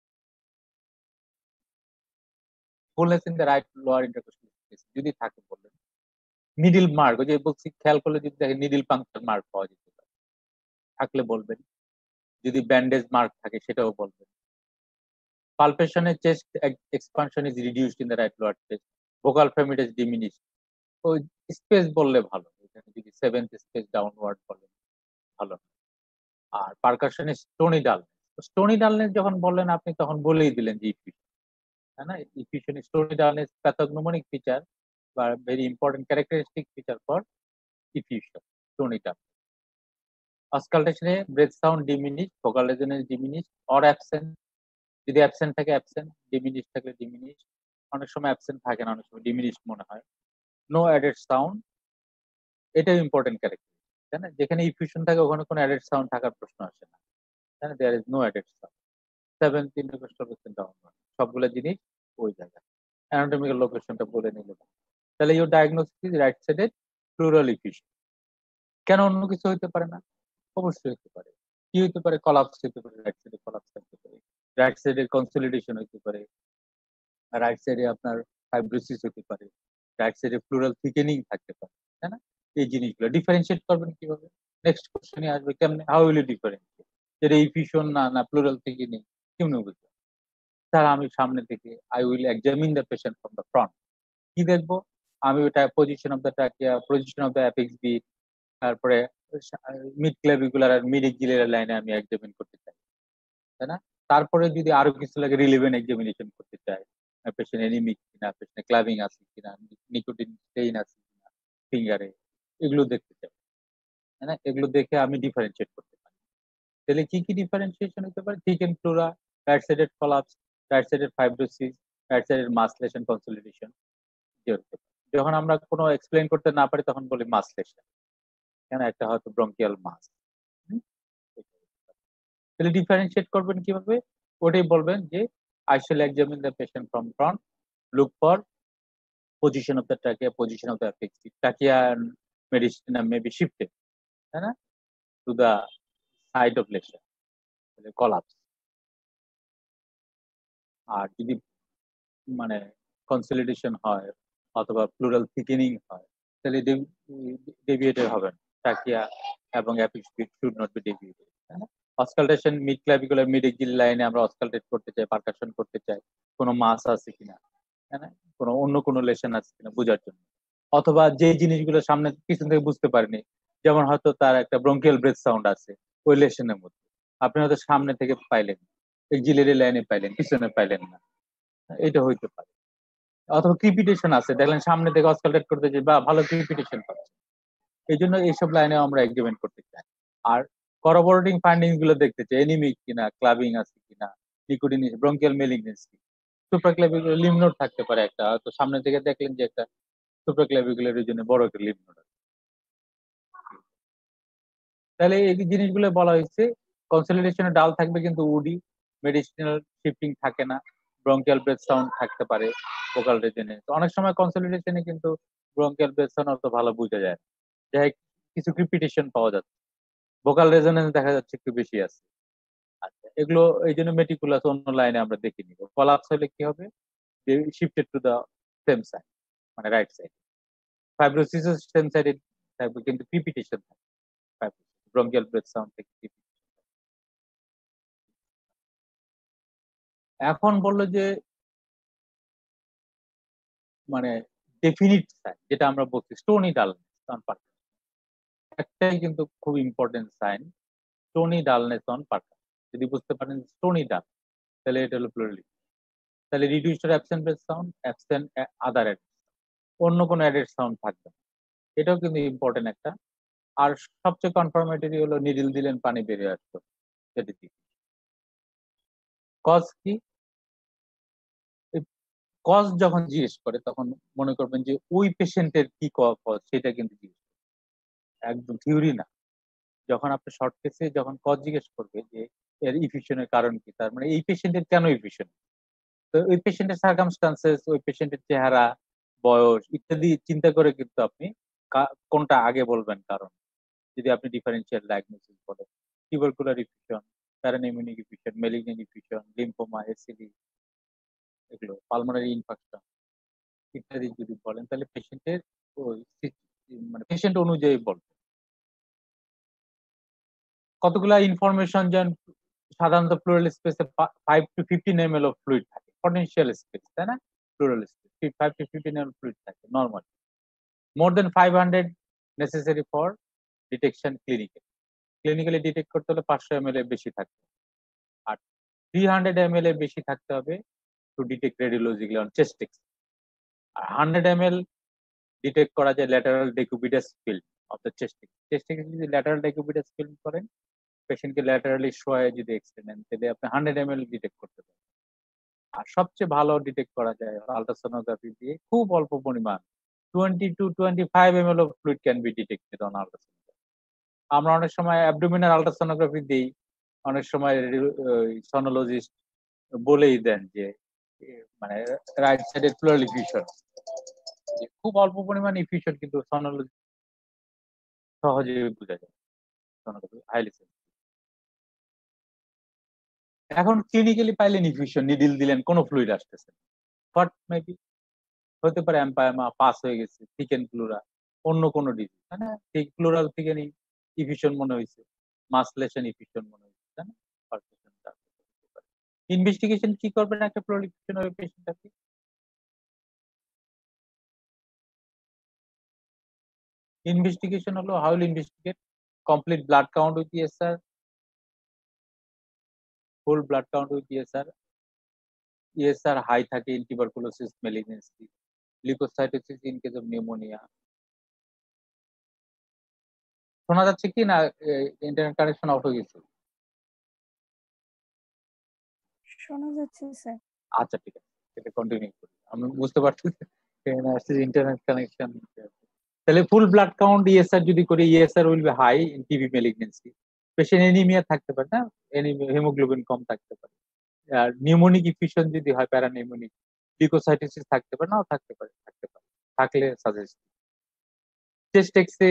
Speaker 1: Fullness in the right lower intercostal space যদি থাকে বলবেন। নিডল মার্ক, ওই যে বলছি খেয়াল করলে যদি দেখেন নিডল পাংচার মার্ক পাওয়া যেতে পারে, থাকলে বলবেন। যদি ব্যান্ডেজ মার্ক থাকে সেটাও বলবেন। পালপেশনে chest expansion is reduced in the right lower chest, vocal fremitus is diminished. ওই স্পেস বললে ভালো, এখানে যদি সেভেন্থ স্পেস ডাউনওয়ার্ড বলেন ভালো। আর পারকাশনে স্টোনি ডালনেস, স্টোনি ডালনেস যখন বললেন আপনি তখন বলেই দিলেন যে ইফিউশন, তাই না? Effusion stony dullness pathognomonic feature বা very important characteristic feature for effusion, stony dullness. অস্কালটেশনে breath sound diminish, vocal resonance diminish or absent, যদি অ্যাবসেন্ট থাকে অ্যাবসেন্ট, ডিমিনিশ থাকলে ডিমিনিশ। অনেক সময় অ্যাবসেন্ট থাকে না, অনেক সময় ডিমিনিশ মনে হয়। নো অ্যাডেড সাউন্ড, এটাও ইম্পর্টেন্ট ক্যারেক্টার, তাই না? যেখানে ইফিউশন থাকে ওখানে কোনো অ্যাডেড সাউন্ড থাকার প্রশ্ন আসে না, তাই না? There is no added sound. Seventh intercostal downward, সবগুলো জিনিস ওই জায়গায় অ্যানাটমিক্যাল লোকেশনটা বলে নিলে। তাহলে your diagnosis right sided pleural effusion. কেন অন্য কিছু হইতে পারে না? অবশ্যই হতে পারে। কি হইতে পারে? কলাপস হইতে পারে, রাইট সাইডে কলাপস থাকতে পারে, রাইট সাইডে কনসলিডেশন হইতে পারে, রাইট সাইডে আপনার ফাইব্রোসিস হতে পারে, রাইট সাইডে প্লুরাল থিকেনিং থাকতে পারে, তাই না? এই জিনিসগুলো ডিফারেন্সিয়েট করবেন কিভাবে? নেক্সট কোশ্চেনে আসবে, কেমনে, হাউ উইল ইউ ডিফারেন্সিয়েট যেটা ইফিউশন না না প্লুরাল থিকেনিং, কেমনে বুঝবে? স্যার আমি সামনে থেকে I will examine the patient from the front. কি দেখবো? আমি ওটা position of the trachea, position of the apex beat, তারপরে মিড ক্লেভিকুলার আর মিড এক্সিলারি লাইনে আমি এক্সামিন করতে চাই, তাই না? তারপরে যদি আরো কিছু লাগে রিলেভেন্ট এক্সামিনেশন করতে চায়, পেশেন্ট এনিমিক কিনা, পেশেন্ট ক্লাবিং আছে কিনা, নিকোটিন স্টেইন আছে কিনা ফিঙ্গারে, এগুলো দেখতে চাই। তাই না? এগুলো দেখে আমি ডিফারেন্সিয়েট করতে পারি। তাহলে কি কি ডিফারেন্সিয়েশন হতে পারে? Thickened pleura, right sided collapse, right sided fibrosis, right sided mass lesion consolidation. যখন আমরা কোনো এক্সপ্লেন করতে না পারি তখন বলি মাসলেশন, কেন একটা হয়তো ব্রঙ্কিয়াল মাস। তাহলে ডিফারেন্সিয়েট করবেন কিভাবে? ওটাই বলবেন যে I shall examine the patient from front, look for position of the trachea, position of the apex. Trachea and mediastinum may be shifted, তাই না, to the side of lesion, collapse. আর যদি মানে কনসলিডেশন হয় অথবা প্লুরাল থিকেনিং হয় তাহলে deviated হবে না, ট্রাকিয়া এবং apex should not be deviated. Auscultation mid clavicular mid axillary লাইনে আমরা অসকালটেট করতে চাই, পারকাশন করতে চাই, কোনো মাস আছে কিনা, হ্যাঁ, কোনো অন্য কোনো লেশন আছে কিনা বোঝার জন্য। অথবা যে জিনিসগুলো সামনে পিছন থেকে বুঝতে পারিনি, যেমন হয়তো তার একটা ব্রঙ্কিয়াল ব্রেথ সাউন্ড আছে ওই লেশনের মধ্যে, আপনি হয়তো সামনে থেকে পাইলেন, এক্সিলারি লাইনে পাইলেন, পিছনে পাইলেন না, এটা হইতে পারে। অথবা ক্রিপিটেশন আছে, দেখলেন সামনে থেকে অসকালটেট করতে যে বা ভালো ক্রিপিটেশন পাচ্ছে, এই জন্য এইসব লাইনে আমরা এক্সামিন করতে চাই। আর করবোরেটিং ফাইন্ডিংস গুলো দেখতে চাই, এনিমিক কিনা, ক্লাবিং আছে কিনা, nicotine, bronchial malignancy, supraclavicular lymph node থাকতে পারে একটা, তো সামনে থেকে দেখলেন যে একটা সুপ্রাক্লাভিকুলার রিজনে বড় একটা লিম্ফ নোড আছে। তাহলে এই জিনিসগুলো বলা হয়েছে। কনসলিডেশনে ডাল থাকবে কিন্তু উডি, মেডিসিনাল শিফটিং থাকে না, ব্রঙ্কিয়াল ব্রেথ সাউন্ড থাকতে পারে ভোকাল রিজনে। তো অনেক সময় কনসলিডেশনে কিন্তু ব্রঙ্কিয়াল ব্রেথ সাউন্ড অত ভালো বোঝা যায় না, যাই কিছু ক্রিপিটেশন পাওয়া যাচ্ছে, ভোকাল রেজোনেন্স দেখা যাচ্ছে একটু বেশি আছে। আচ্ছা, এগুলো এই জন্য মেটিকুলাস অন্য লাইনে আমরা দেখে নিব। কলাপস হলে কি হবে? Shifted to the same side, মানে রাইট সাইড। ফাইব্রোসিস সেম সাইডে থাকবে কিন্তু ক্রিপিটেশন থাকবে, ব্রঙ্কিয়াল ব্রেথ সাউন্ড থেকে। এখন বললো যে মানে ডেফিনিট সাইন, যেটা আমরা বলছি স্টোনি ডালনেস, একটাই কিন্তু খুব important sign, stony dullness on percuss. যদি বুঝতে পারেন স্টোনি ডাল, তাহলে এটা হলো প্লুরালিটি। তাহলে reduced absent breath sound, absent other added, অন্য কোনো অ্যাডেড সাউন্ড থাকবে, এটাও কিন্তু ইম্পর্টেন্ট একটা। আর সবচেয়ে কনফার্মেটরি হলো নিডিল দিলেন পানি বেরিয়ে আসতো, সেটি কজ কি? কজ যখন জিজ্ঞেস করে তখন মনে করবেন যে ওই পেশেন্টের কি কজ সেটা কিন্তু জিজ্ঞেস, একদম থিওরি না। যখন আপনি শর্ট কেসে যখন কজ জিজ্ঞেস করবে যে এর ইফিশনের কারণ কি, তার মানে এই পেশেন্টের কেন ইফিশন, তো ওই পেশেন্টের সার্কামস্টান্সেস, ওই পেশেন্টের চেহারা, বয়স ইত্যাদি চিন্তা করে কিন্তু আপনি কোনটা আগে বলবেন কারণ। যদি আপনি ডিফারেন্সিয়াল ডায়াগনোসিস বলেন, tubercular effusion, parapneumonic effusion, malignant effusion, lymphoma, ACD, এগুলো পালমোনারি ইনফেকশন ইত্যাদি যদি বলেন তাহলে পেশেন্টের ওই মানে পেশেন্ট অনুযায়ী বলবেন। কতগুলা ইনফরমেশন যেন সাধারণত প্লুরাল স্পেসে five to fifteen M L of fluid থাকে, পটেনশিয়াল স্পেস, তাই না? Pleural space five to fifteen M L fluid থাকে normal. More than five hundred necessary for detection clinical. Clinically detect করতে হলে পাঁচশো এম এল এর বেশি থাকবে, আর থ্রি হান্ড্রেড এম এল এর বেশি থাকতে হবে to detect radiologically on chest X. আর হান্ড্রেড এম এল ডিটেক্ট করা যায় lateral decubitus film of the chest X. Chest X যদি ল্যাটারাল ডেকুবিটাস ফিল্ম করেন, পেশেন্টকে ল্যাটারালি শোয়ে যদি এক্সরে নেন, তাহলে আপনি হান্ড্রেড এম এল ডিটেক্ট করতে পারেন। আর সবচেয়ে ভালো ডিটেক্ট করা যায় আলট্রাসোনোগ্রাফি দিয়ে, খুব অল্প পরিমাণ twenty to twenty five M L of fluid can be detected on ultrasonography. আমরা অনেক সময় অ্যাবডোমিনাল আলট্রাসোনোগ্রাফি দিই, অনেক সময় সনোলজিস্ট বলেই দেন যে মানে রাইট সাইডের প্লুরাল ইফিউশন, খুব অল্প পরিমাণ ইফিউশন কিন্তু সনোলজি সহজে বোঝা যায়, সনোগ্রাফি হাইলি সেন্সিটিভ। এখন ক্লিনিক্যালি পাইলেন ইফিউশন, নিডিল দিলেন, কোনো ফ্লুইড আসতেছে, বাট মেবি হতে পারে এম্পায়ামা পাস হয়ে গেছে, থিকেন প্লুরা, অন্য কোনো ডিজিজ, তাই না? ঠিক প্লুরাল থিকেনিং ইফিউশন মনে হয়েছে, মাসলেশন ইফিউশন মনে হয়েছে, তাই না? ইনভেস্টিগেশন কি করবেন একটা প্লুরাল ইফিউশন ওই পেশেন্টটাকে? ইনভেস্টিগেশন হলো how will investigate complete blood count with ESR, full blood count with ESR, ESR high থাকে in tuberculosis malignancy, leucocytosis in case of pneumonia. শোনা যাচ্ছে কি না ইন্টারনেট কানেকশন অফ হয়ে গেছে?
Speaker 2: শোনা যাচ্ছে স্যার।
Speaker 1: আচ্ছা ঠিক আছে, এটা কন্টিনিউ করি। আমি বুঝতে পারছি ইন্টারনেট কানেকশন। তাহলে ফুল ব্লাড কাউন্ট ইএসআর যদি করি, ESR will be high in TB malignancy. Patient anaemia থাকতে পারে না, হিমোগ্লোবিন কম থাকতে পারে। আর নিউমোনিক ইফিউশন যদি হয়, প্যারানিউমোনিক, লিউকোসাইটোসিস থাকতে পারে, নাও থাকতে পারে, থাকতে পারে, থাকলে সাজেস্ট। চেস্ট এক্সরে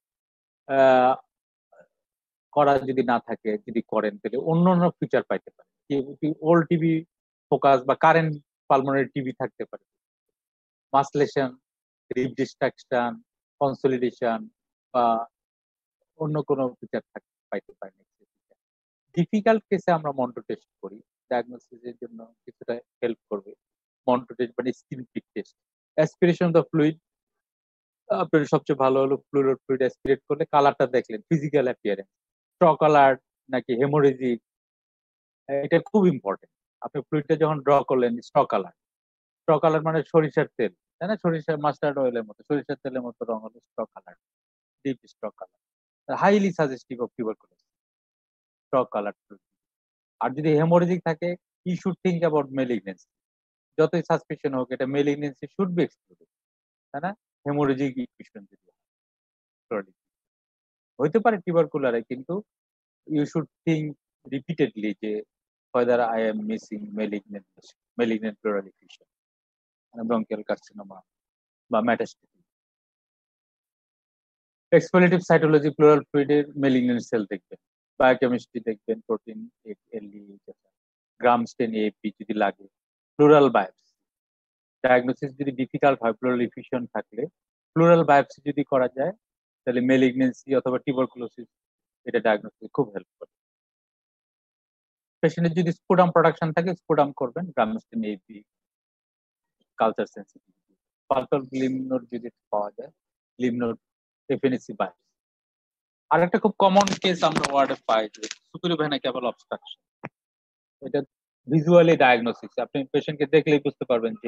Speaker 1: করা যদি না থাকে, যদি করেন তাহলে অন্য অন্য ফিচার পাইতে পারে। ওল্ড টিবি ফোকাস বা কারেন্ট পালমোনারি টিবি থাকতে পারে, মাসলেশন, রিপ ডিস্ট্রাকশন, কনসলিডেশন বা অন্য কোনো ফিচার থাকতে পাইতে পারে। ডিফিকাল্ট কেসে আমরা মন্টো টেস্ট করি, ডায়াগনোসিসের জন্য কিছুটা হেল্প করবে মন্টো টেস্ট মানে skin prick test. Aspiration of the fluid, আপনার সবচেয়ে ভালো হলো ফ্লুইড ফ্লুইড অ্যাসপিরেট করলে কালারটা দেখলেন, ফিজিক্যাল অ্যাপিয়ারেন্স, স্ট্র কালার নাকি হেমোরেজিক, এটা খুব ইম্পর্টেন্ট। আপনি ফ্লুইডটা যখন ড্র করলেন, স্ট্র কালার, স্ট্র কালার মানে সরিষার তেল, তাই না? সরিষার মাস্টার্ড অয়েলের মতো, সরিষার তেলের মতো রং হলো straw colour, deep straw colour, highly suggestive of tuberculosis, straw colour. আর যদি হেমোরেজিক থাকে, you should think about malignancy. যতই সাসপিশন হোক, এটা মেলিগনেন্সি শুড বি এক্সক্লুডেড, তাই না? হেমোরেজিক ইকুয়েশন যদি হইতে পারে টিউবারকুলারে, কিন্তু ইউ শুড থিঙ্ক রিপিটেডলি যে whether I am missing malignant malignant pleural effusion, bronchial carcinoma বা metastasis। এক্সপোলিটিভ সাইটোলজি, প্লুরাল ফ্লুইডের মেলিগনেন্ট সেল দেখবেন, বায়োকেমিস্ট্রি দেখবেন, প্রোটিন গ্রাম স্টেন এপি যদি লাগে, প্লুরাল বায়োপসি। ডায়াগনোসিস যদি ডিফিকাল্ট হয়, প্লুরাল ইফিউশন থাকলে প্লুরাল বায়োপসি যদি করা যায়, তাহলে মেলিগনেন্সি অথবা টিউবারকুলোসিস এটা ডায়াগনোসিস খুব হেল্প করে। পেশেন্টের যদি স্পুটাম প্রোডাকশন থাকে, স্পুটাম করবেন, gram stain AP, culture sensitivity, palpable lymph node যদি পাওয়া যায়, লিম্ফ নোড এফএনসি বায়োপসি। আর একটা খুব কমন কেস আমরা ওয়ার্ডে পাই যে সুপিরিয়র ভেনা ক্যাভাল অবস্ট্রাকশন। এটা ভিজুয়ালি ডায়াগনোসিস, আপনি পেশেন্টকে দেখলেই বুঝতে পারবেন যে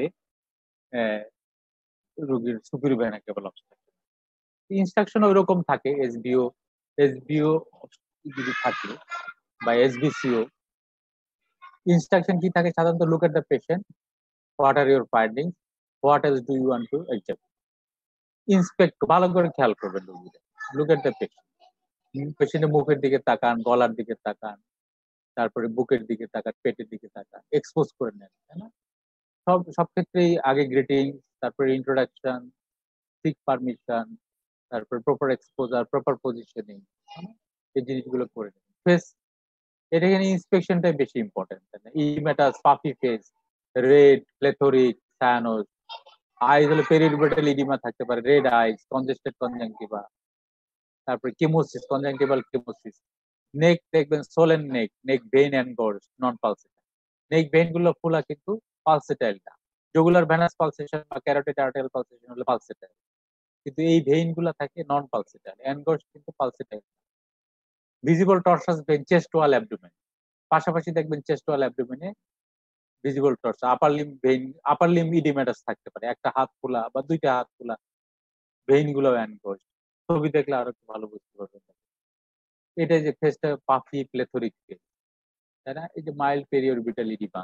Speaker 1: রোগীর superior vena caval obstruction. Instruction ওইরকম থাকে, এসবিও এসবিও যদি থাকে বা এসবিসিও, ইনস্ট্রাকশন কি থাকে সাধারণত, look at the patient, what are your findings, what else do you want to examine. Inspect, ভালো করে খেয়াল করবেন রোগীরা, লুক এট দ্য পেশেন্ট, পেশেন্টের মুখের দিকে তাকান, গলার দিকে তাকান, তারপরে বুকের দিকে তাকান, পেটের দিকে তাকান, এক্সপোজ করে নেন, তাই না? সব সব ক্ষেত্রেই আগে গ্রিটিং, তারপরে ইন্ট্রোডাকশন, সিক পারমিশন, তারপরে প্রপার এক্সপোজার, প্রপার পজিশনিং, এই জিনিসগুলো করে নেন। ফেস, এটা এখানে ইন্সপেকশনটাই বেশি ইম্পর্টেন্ট, তাই না? Oedematous, puffy face, red, plethoric, cyanosed. Eyes হলে পেরিঅরবিটাল ইডিমা থাকতে পারে, রেড আইজ, কনজেস্টেড কনজাংটিভা, তারপরে কেমোসিস, কনজাংটিভাল কেমোসিস। নেক দেখবেন সোলেন নেক, নেক ভেইন এনগর্জ, নন পালসেটাইল। নেক ভেইন গুলো ফুলা কিন্তু পালসেটাইল না। জুগুলার ভেনাস পালসেশন বা ক্যারোটিড আর্টেরিয়াল পালসেশন হলে পালসেটাইল, কিন্তু এই ভেইন গুলা থাকে নন পালসেটাইল, এনগর্জ কিন্তু pulsatile. Visible tortuous vein, chest wall abdomen, পাশাপাশি দেখবেন চেস্ট ওয়াল অ্যাবডোমেনে visible tortuous, upper limb vein, upper limb oedematous থাকতে পারে, একটা হাত খোলা বা দুইটা হাত খোলা, ভেইন গুলো এনগর্জ। ছবি দেখলে আরো একটু ভালো বুঝতে পারবেন। এটা যে ফেসটা পাফি প্লেথরিক ফেস, তাই না? এই যে mild periorbital oedema,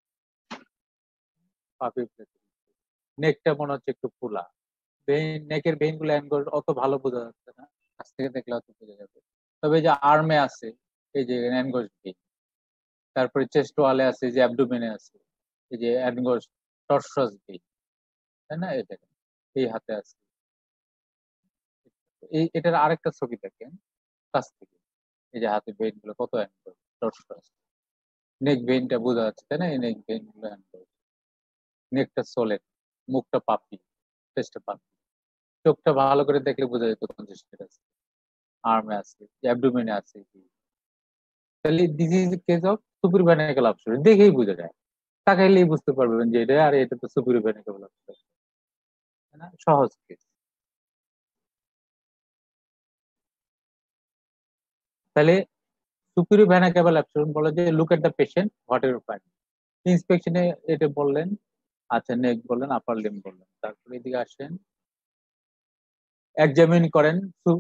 Speaker 1: puffy plethoric, নেকটা মনে হচ্ছে একটু খোলা, ভেইন, নেকের ভেইন গুলো এনগর্জ, অত ভালো বোঝা যাচ্ছে না, কাছ থেকে দেখলে অত বোঝা যাবে। তবে এই যে আর্মে আছে এই যে এনগর্জ ভেইন, তারপরে চেস্ট ওয়ালে আছে, যে অ্যাবডোমেনে আছে এই যে এনগর্জ টর্সাস ভেইন, তাই না? এটা এই হাতে আছে। এই এটার আরেকটা ছবি দেখেন কাছ থেকে, এই যে হাতে ভেইন গুলো কত এনগর্জ, টর্সাস। নেক ভেইনটা বোঝা যাচ্ছে, তাই না? এই নেক ভেইন গুলো এনগর্জ, নেকটা সোলেন, মুখটা পাপি, ফেসটা পাপি, চোখটা ভালো করে দেখলে বোঝা যেত কনজেস্টেড আছে, আর্মে আছে, অ্যাবডোমেনে আছে। তাহলে this is case of superior vena caval obstruction, দেখেই বোঝা যায়, তাকাইলেই বুঝতে পারবেন যে এটা, আর এটা তো সুপিরিয়র ভেনা ক্যাভাল অবস্ট্রাকশন, তাই না? সহজ কেস। তাহলে সুপিরিয়র ভেনা কেবল অ্যাবসর্পশন বলে যে look at the patient whatever find. ইন্সপেকশনে এটা বললেন, আচ্ছা নেক বললেন, আপার লিম বললেন, তারপরে এদিকে আসেন এক্সামিন করেন,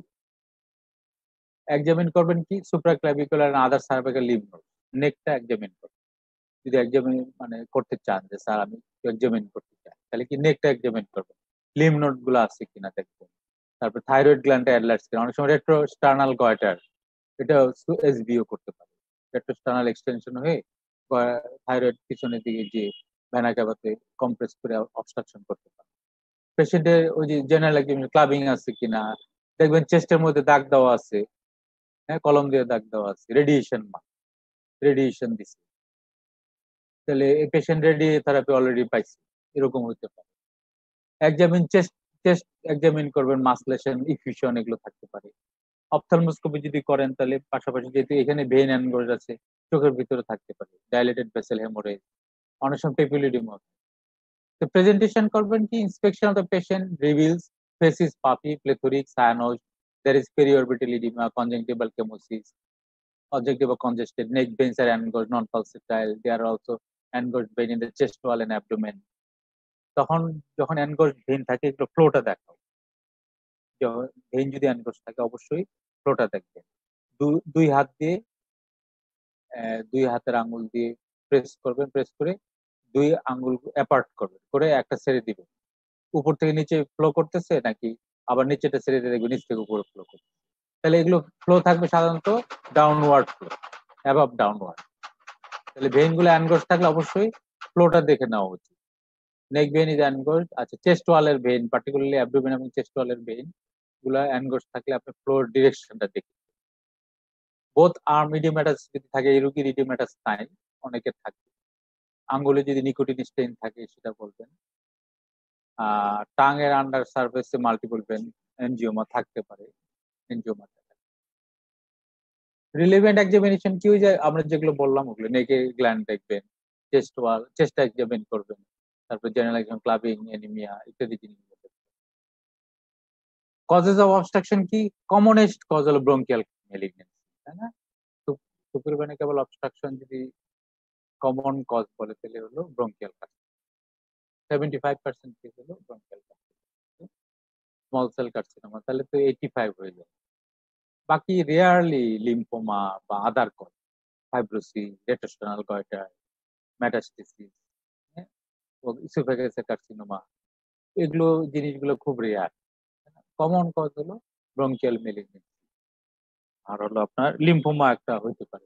Speaker 1: এক্সামিন করবেন কি সুপ্রাক্লাভিকুলার আর আদার সার্ভাইকাল লিম্ফ নোড, নেকটা এক্সামিন করবেন। যদি এক্সামিন মানে করতে চান যে স্যার আমি এক্সামিন করতে চাই, তাহলে কি নেকটা এক্সামিন করবেন, লিম্ফ নোড গুলো আছে কিনা দেখবেন। তারপর থাইরয়েড গ্ল্যান্ড অ্যাডলার্স কিনা, অনেক সময় রেট্রোস্টার্নাল গয়টার, এটা এসবিও করতে পারে, রেট্রোস্টার্নাল এক্সটেনশন হয়ে থাইরয়েড পিছনের দিকে যে ভেনা ক্যাভাতে কম্প্রেস করে অবস্ট্রাকশন করতে পারে। পেশেন্টের ওই যে জেনারেল এক্সামিন ক্লাবিং আছে কিনা দেখবেন, চেস্টের মধ্যে দাগ দেওয়া আছে, হ্যাঁ কলম দিয়ে দাগ দেওয়া আছে, রেডিয়েশন মা রেডিয়েশন দিছে, তাহলে এই পেশেন্ট রেডিওথেরাপি অলরেডি পাইছে, এরকম হতে পারে। এক্সামিন চেস্ট চেস্ট এক্সামিন করবেন, মাসলেশন ইফিউশন এগুলো থাকতে পারে। অপথ্যালমোস্কোপি যদি করেন তাহলে পাশাপাশি যেহেতু এখানে ভেইন অ্যানগোজ আছে, চোখের ভিতরে থাকতে পারে, ডাইলেটেড ভেসেল হেমোরেজ, অনেক সময় পেপিলিডিমা। তো প্রেজেন্টেশন করবেন কি inspection of the patient reveals facies puffy প্লেথোরিক সায়ানোজ, there is periorbital edema, conjunctival chemosis, objective or congested, neck veins are engorged, non-pulsatile, there are also engorged vein in the chest wall and abdomen. তখন যখন engorged vein থাকে একটু ফ্লোটা দেখাও, vein যদি engorged থাকে অবশ্যই ফ্লোটা দেখবেন। দুই হাত দিয়ে দুই হাতের আঙ্গুল দিয়ে প্রেস করবেন, প্রেস করে দুই আঙ্গুল অ্যাপার্ট করবেন, করে একটা ছেড়ে দিবেন, উপর থেকে নিচে ফ্লো করতেছে নাকি আবার নিচেটা ছেড়ে দিয়ে দেখবেন নিচ থেকে উপরে ফ্লো করতেছে। তাহলে এগুলো ফ্লো থাকবে সাধারণত ডাউনওয়ার্ড ফ্লো, অ্যাবাভ ডাউনওয়ার্ড। তাহলে ভেইন গুলো অ্যানগোজ থাকলে অবশ্যই ফ্লোটা দেখে নেওয়া উচিত। নেক ভেইন ইজ অ্যানগোজ, আচ্ছা চেস্ট ওয়ালের ভেইন, পার্টিকুলারলি অ্যাবডোমেন এবং চেস্ট ওয়ালের ভেইন গুলো অ্যানগোজ থাকলে আপনি ফ্লোর ডিরেকশনটা দেখে। বোথ আর্ম ইডিওমেটাস যদি থাকে, এই রোগীর ইডিওমেটাস নাই, অনেকের থাকে। আঙ্গুলে যদি নিকোটিন স্টেইন থাকে সেটা বলবেন। আহ টাং এর আন্ডার সার্ফেসে মাল্টিপল ভেন এনজিওমা থাকতে পারে, এনজিওমা। রিলেভেন্ট এক্সামিনেশন কি ওই যে আমরা যেগুলো বললাম ওগুলো, নেকে গ্ল্যান্ড দেখবেন, চেস্ট ওয়াল চেস্ট এক্সামিন করবেন, তারপর জেনারেল এক্সাম ক্লাবিং অ্যানিমিয়া ইত্যাদি জিনিসগুলো দেখবেন। কজেস অফ অবস্ট্রাকশন কি, কমনেস্ট কজ হলো ব্রঙ্কিয়াল ম্যালিগন্যান্সি, তাই না? সুপিরিয়র ভেনা কেবল অবস্ট্রাকশন যদি কমন কজ বলে তাহলে হলো bronchial carcinoma, seventy five percent case হলো bronchial carcinoma, small cell carcinoma, তাহলে তো এইটি ফাইভ হয়ে যায়। বাকি রেয়ারলি লিম্ফোমা বা other cause, fibrosis, retrosternal goitre, metastasis, ইসোফেগাসের কার্সিনোমা, এগুলো জিনিসগুলো খুব রেয়ার। কমন কজ হলো ব্রঙ্কিয়াল ম্যালিগন্যান্সি, আর হলো আপনার লিম্ফোমা একটা হইতে পারে।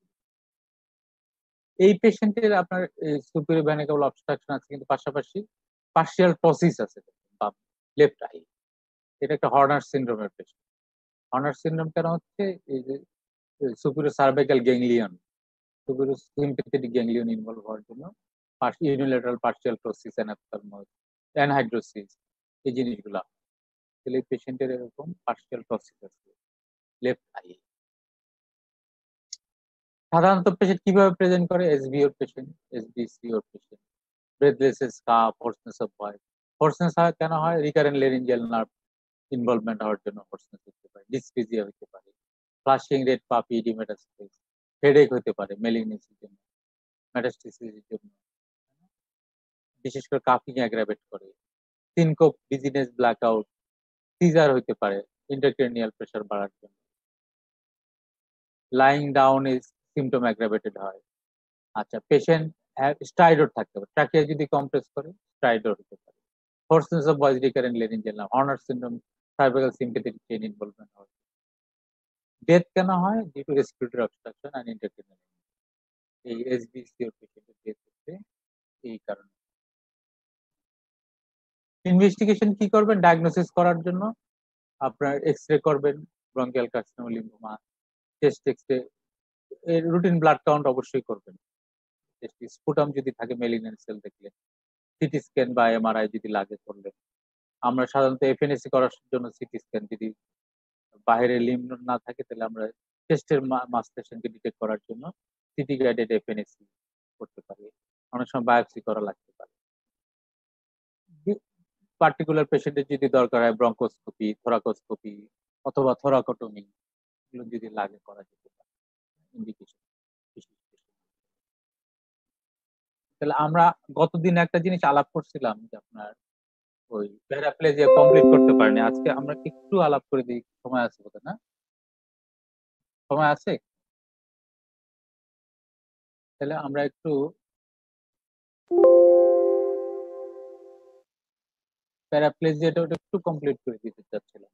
Speaker 1: এই পেশেন্টের আপনার সুপিরিয়র ভেনা কেবল অবস্ট্রাকশন আছে, কিন্তু পাশাপাশি পার্শিয়াল টসিস আছে লেফট আই, এটা একটা হর্নার সিনড্রোমের পেশেন্ট। হর্নার সিনড্রোম কেন হচ্ছে, এই যে superior cervical ganglion, superior sympathetic ganglion involve হওয়ার জন্য ইউনিল্যাটারাল পার্শিয়াল টসিস, অ্যানাপথ্যালমোস, অ্যানহাইড্রোসিস, এই জিনিসগুলো। তাহলে এই পেশেন্টের এরকম পার্শিয়াল টসিস আছে লেফট আই। সাধারণত পেশেন্ট কিভাবে প্রেজেন্ট করে, এসবিওর পেশেন্ট, এসবিসিওর patient, breathlessness, cough, hoarseness of voice. Hoarseness হয় কেন হয়, রিকারেন্ট লেরিঞ্জিয়াল নার্ভ ইনভলভমেন্ট হওয়ার জন্য হোর্সনেস হতে পারে, ডিসফিজিয়া হতে পারে, ফ্লাশিং রেড পাপি ইডিওমেটাসিস, হেডেক হতে পারে মেলিগনেন্সির জন্য, মেটাস্টেসিসের জন্য, বিশেষ করে কাফিং অ্যাগ্রাভেট করে, সিনকোপ, ডিজিনেস, ব্ল্যাকআউট, সিজার হতে পারে ইন্টারক্রেনিয়াল প্রেসার বাড়ার জন্য। Lying down is symptom aggravated হয়। আচ্ছা পেশেন্ট স্ট্রাইডর থাকতে পারে, ট্রাকিয়া যদি কম্প্রেস করে স্ট্রাইডর হতে পারে। Hoarseness of voice, recurrent laryngeal nerve, Horner syndrome, cervical sympathetic chain involvement হয়। ডেথ কেন হয়, due to respiratory obstruction and intracranial. এই এসবিসিওর পেশেন্টের ডেথ হচ্ছে এই কারণে। ইনভেস্টিগেশন কি করবেন, ডায়াগনোসিস করার জন্য আপনার এক্সরে করবেন, bronchial carcinoma, lymphoma, chest X-ray, routine blood count অবশ্যই করবেন। স্পুটাম যদি থাকে মেলিগন্যান্ট সেল দেখলে, সিটি স্ক্যান বা এমআরআই যদি লাগে করলে। আমরা সাধারণত এফএনএসি করার জন্য সিটি স্ক্যান, যদি বাইরে লিম্ফ নোড না থাকে তাহলে আমরা চেস্টের মাসলেশনকে ডিটেক্ট করার জন্য সিটি গাইডেড এফএনএসি করতে পারি। অনেক সময় বায়োপসি করা লাগতে পারে। পার্টিকুলার পেশেন্টের যদি দরকার হয় ব্রঙ্কোস্কোপি, থোরাকোস্কোপি অথবা থোরাকোটমি, এগুলো যদি লাগে করা যেতে পারে। ইন্ডিকেশন। তাহলে আমরা গতদিন একটা জিনিস আলাপ করছিলাম যে আপনার ওই প্যারাপ্লেজিয়া কমপ্লিট করতে পারেনি। আজকে আমরা একটু আলাপ করে দিই, সময় আছে বোধহয়, না? সময় আছে? তাহলে আমরা একটু প্যারাপ্লেজিয়াটা ওটা একটু কমপ্লিট করে দিতে চাচ্ছিলাম।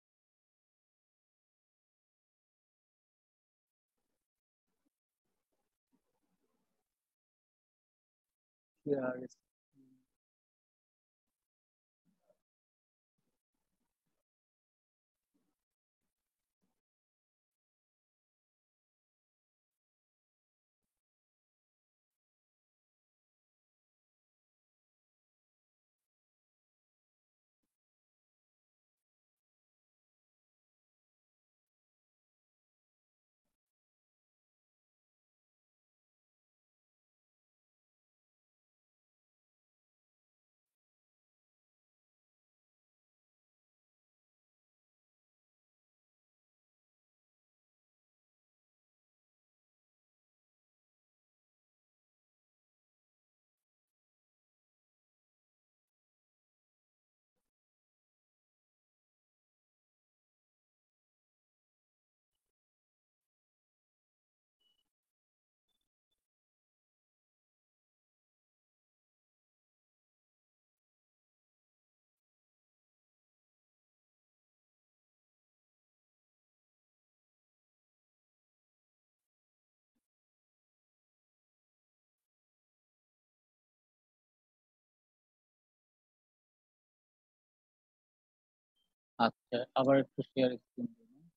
Speaker 1: আচ্ছা, আবার একটু শেয়ার স্ক্রিন।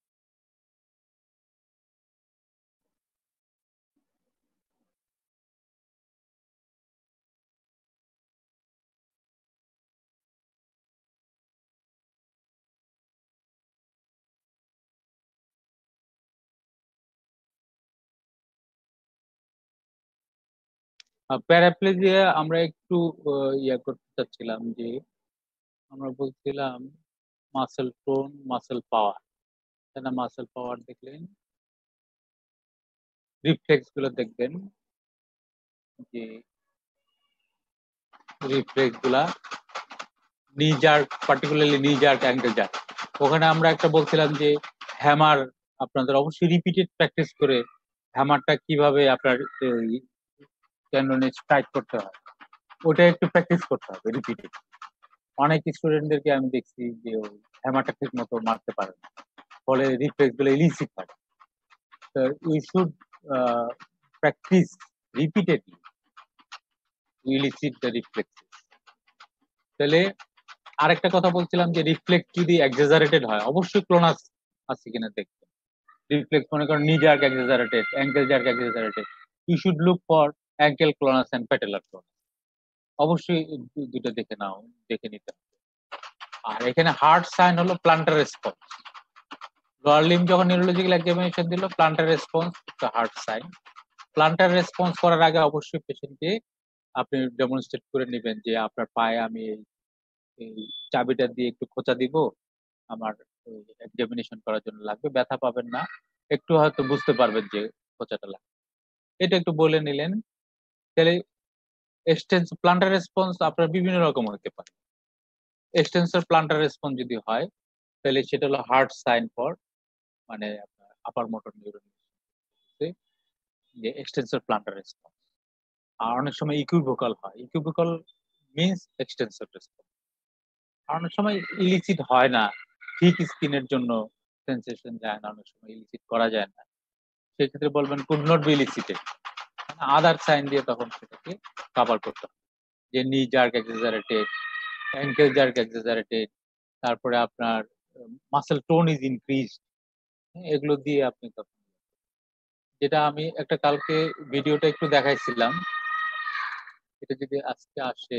Speaker 1: প্যারাপ্লেজিয়া আমরা একটু আহ, ইয়া করতে চাচ্ছিলাম যে আমরা বলছিলাম মাসেল টোন, মাসেল পাওয়ার। তাই না? মাসেল পাওয়ার দেখলেন, রিফ্লেক্স গুলো দেখবেন যে রিফ্লেক্স গুলা knee jerk, particularly knee jerk, ankle jerk. ওখানে আমরা একটা বলছিলাম যে হ্যামার, আপনাদের অবশ্যই রিপিটেড প্র্যাকটিস করে হ্যামারটা কিভাবে আপনার টেন্ডনে স্ট্রাইক করতে হয় ওটা একটু প্র্যাকটিস করতে হবে রিপিটেড। অনেক স্টুডেন্টদেরকে আমি দেখছি যে ওই হ্যামারটা ঠিক মতো মারতে পারে না, ফলে রিফ্লেক্স গুলো ইলিসিট হয়। তো we should practise repeatedly elicit the reflex. তাহলে আরেকটা কথা বলছিলাম যে রিফ্লেক্স যদি এক্সাজারেটেড হয়, অবশ্যই ক্লোনাস আছে কিনা দেখবেন। রিফ্লেক্স মনে করেন knee jerk exaggerated, ankle jerk exaggerated, you should look for ankle clonus and patellar clonus. অবশ্যই দু- দুটো দেখে নাও, দেখে নিতে হবে। আর এখানে হার্ড সাইন হলো প্লান্টার রেসপন্স। লোয়ার লিম্ব যখন নিউরোলজিক্যাল এক্সামিনেশন দিল, plantar response hard sign. Plantar response করার আগে অবশ্যই পেশেন্টকে আপনি ডেমনস্ট্রেট করে নেবেন যে আপনার পায়ে আমি এই এই চাবিটা দিয়ে একটু খোঁচা দিব, আমার এক্সামিনেশন করার জন্য লাগবে, ব্যথা পাবেন না, একটু হয়তো বুঝতে পারবেন যে খোঁচাটা লাগবে, এটা একটু বলে নিলেন। তাহলে এক্সটেন্স প্লান্টার রেসপন্স আপনার বিভিন্ন রকম হতে পারে। এক্সটেন্সর প্লান্টার রেসপন্স যদি হয় তাহলে সেটা হলো হার্ড সাইন ফর, মানে আপনার আপার মোটর নিউরন যে এক্সটেন্সর প্লান্টার রেসপন্স। আর অনেক সময় ইকুইভোকাল হয়, ইকুইভোকাল মিন্স এক্সটেন্সর রেসপন্স। আর অনেক সময় ইলিসিট হয় না, ঠিক স্কিনের জন্য সেন্সেশন যায় না, অনেক সময় ইলিসিট করা যায় না, সেক্ষেত্রে বলবেন could not be elicited, other sign দিয়ে তখন সেটাকে কভার করতে হবে, যে knee jerk exaggerated, ankle jerk exaggerated, তারপরে আপনার মাসেল টোন ইজ ইনক্রিজ, এগুলো দিয়ে আপনি তখন, যেটা আমি একটা কালকে ভিডিওটা একটু দেখাইছিলাম, এটা যদি আজকে আসে।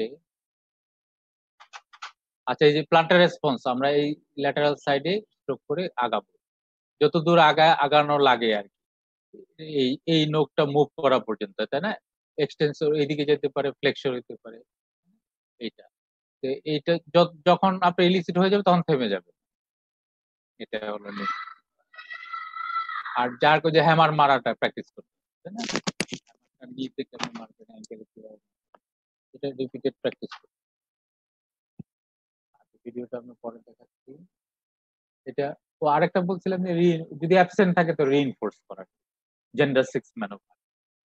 Speaker 1: আচ্ছা, এই যে প্লান্টার রেসপন্স আমরা এই ল্যাটারাল সাইডে স্ট্রোক করে আগাবো, যত দূর আগায় আগানো লাগে আর কি, এই এই নোকটা মুভ করা পর্যন্ত, তাই না? এক্সটেন্সর এইদিকে যেতে পারে, ফ্লেক্সর হতে পারে, এইটা। তো এইটা য- যখন আপনি ইলিসিট হয়ে যাবে তখন থেমে যাবে, এটা হলো নিয়ম। আর যার যে হ্যামার মারাটা প্র্যাকটিস করতে, তাই না? নিচে কেমন মারবেন, অ্যাঙ্কেলে কিভাবে, এটা রিপিটেড প্র্যাকটিস করতে। ভিডিওটা আমি পরে দেখাচ্ছি। এটা ও আরেকটা বলছিলাম যে যদি অ্যাবসেন্ট থাকে তো রিইনফোর্স করা, জেন্ডার সিক্স ম্যানোভার।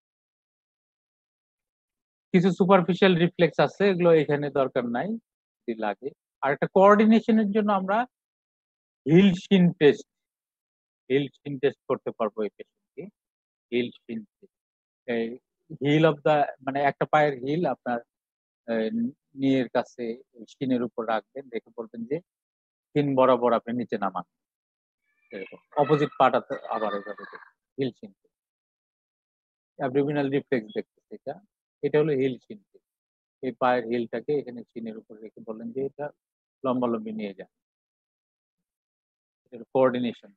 Speaker 1: কিছু সুপারফিশিয়াল রিফ্লেক্স আছে, এগুলো এখানে দরকার নাই যদি লাগে। আর একটা কোঅর্ডিনেশনের জন্য আমরা heel shin test heel shin test করতে পারবো এই পেশেন্টকে। Heel shin heel of the মানে একটা পায়ের হিল আপনার নিয়ের কাছে শিনের উপর রাখবেন, দেখে বলবেন যে শিন বরাবর আপনি নিচে নামান, এরকম অপোজিট পাটা আবার এভাবে হিল শিন। অ্যাবডোমিনাল রিফ্লেক্স দেখতেছে এটা, এটা হলো হিল শিন। এই পায়ের হিলটাকে এখানে শিনের উপর রেখে বললেন যে এটা লম্বালম্বি নিয়ে যান, কোঅর্ডিনেশন।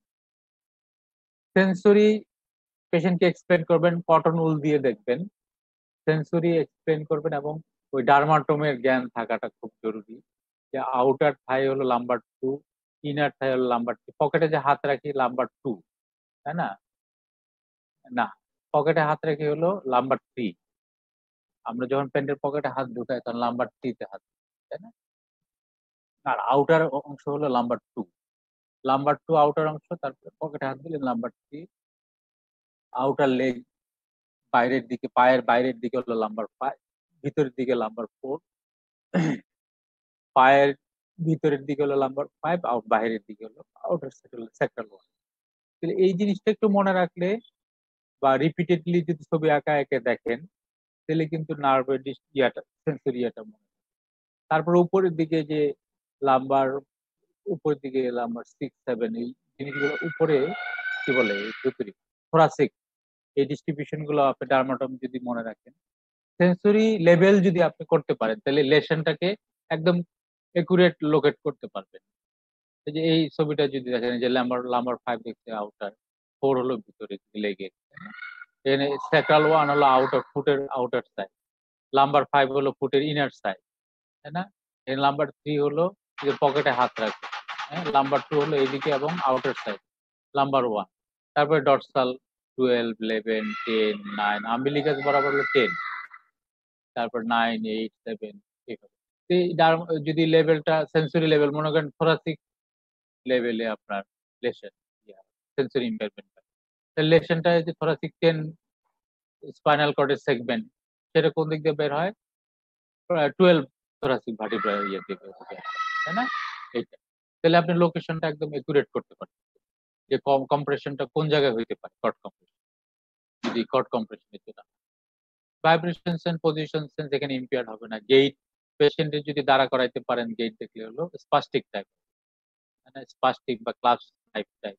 Speaker 1: সেন্সরি পেশেন্টকে এক্সপ্লেন করবেন, কটন উল দিয়ে দেখবেন, সেন্সরি এক্সপ্লেন করবেন, এবং ওই ডার্মাটোমের জ্ঞান থাকাটা খুব জরুরি, যে আউটার থাই হলো নাম্বার টু, ইনার থাই হলো নাম্বার থ্রি। পকেটে যে হাত রাখি নাম্বার টু, তাই না? না, পকেটে হাত রাখি হলো নাম্বার থ্রি। আমরা যখন প্যান্টের পকেটে হাত ঢুকাই তখন নাম্বার থ্রিতে হাত, তাই না? আর আউটার অংশ হলো number two, number two outer অংশ, তারপরে পকেটে হাত দিলে নাম্বার থ্রি। আউটার লেগ বাইরের দিকে, পায়ের বাইরের দিকে হলো নাম্বার ফাইভ, ভিতরের দিকে নাম্বার ফোর। পায়ের ভিতরের দিকে হলো নাম্বার ফাইভ, আউট বাইরের দিকে হলো আউটার সেক্টর ওয়ান। এই জিনিসটা একটু মনে রাখলে বা রিপিটেডলি যদি ছবি আঁকা একে দেখেন, তাহলে কিন্তু নার্ভের ইয়াটা সেন্সরিয়াটা মনে। তারপর উপরের দিকে যে নাম্বার, উপরের দিকে নাম্বার সিক্স সেভেন, এই জিনিসগুলো উপরে কি বলে ভিতরে থোরাসিক, এই ডিস্ট্রিবিউশন গুলো আপনি ডার্মাটোম যদি মনে রাখেন, সেন্সরি লেভেল যদি আপনি করতে পারেন, তাহলে লেশনটাকে একদম একুরেট লোকেট করতে পারবেন। এই যে এই ছবিটা যদি দেখেন, যে নাম্বার নাম্বার ফাইভ দেখছে আউটার, ফোর হলো ভিতরে লেগে, এখানে স্যাক্রাল ওয়ান হলো আউটার ফুটের আউটার সাইড, নাম্বার ফাইভ হলো ফুটের ইনার সাইড, তাই না? এই নাম্বার থ্রি হলো যে পকেটে হাত রাখবে, হ্যাঁ। নাম্বার টু হলো এদিকে এবং আউটার সাইড, নাম্বার ওয়ান। তারপরে dorsal twelve, eleven, ten, nine, umbilicus বরাবর হলো টেন, তারপর নাইন, এইট, সেভেন, যদি লেভেলটা সেন্সরি লেভেল মনে করেন থোরাসিক লেভেলে আপনার লেশন, সেন্সরি ইম্পেয়ারমেন্ট, লেশনটা যে থোরাসিক টেন স্পাইনাল কর্ডের সেগমেন্ট, সেটা কোন দিক দিয়ে বের হয়? টুয়েলভ থোরাসিক ভার্টিব্রা ইয়ে দিয়ে বের হয়, তাই না? এইটা তাহলে আপনি লোকেশনটা একদম একুরেট করতে পারেন, যে কম কম্প্রেশনটা কোন জায়গায় হইতে পারে, কট কম্প্রেশন, যদি কট কম্প্রেশনের জন্য ভাইব্রেশন সেন্স, পজিশন সেন্স এখানে ইম্পেয়ার্ড হবে না। গেট পেশেন্টের যদি দাঁড়া করাইতে পারেন, গেট দেখলে হলো স্পাস্টিক টাইপ, মানে স্পাস্টিক বা ক্লাস টাইপ টাইপ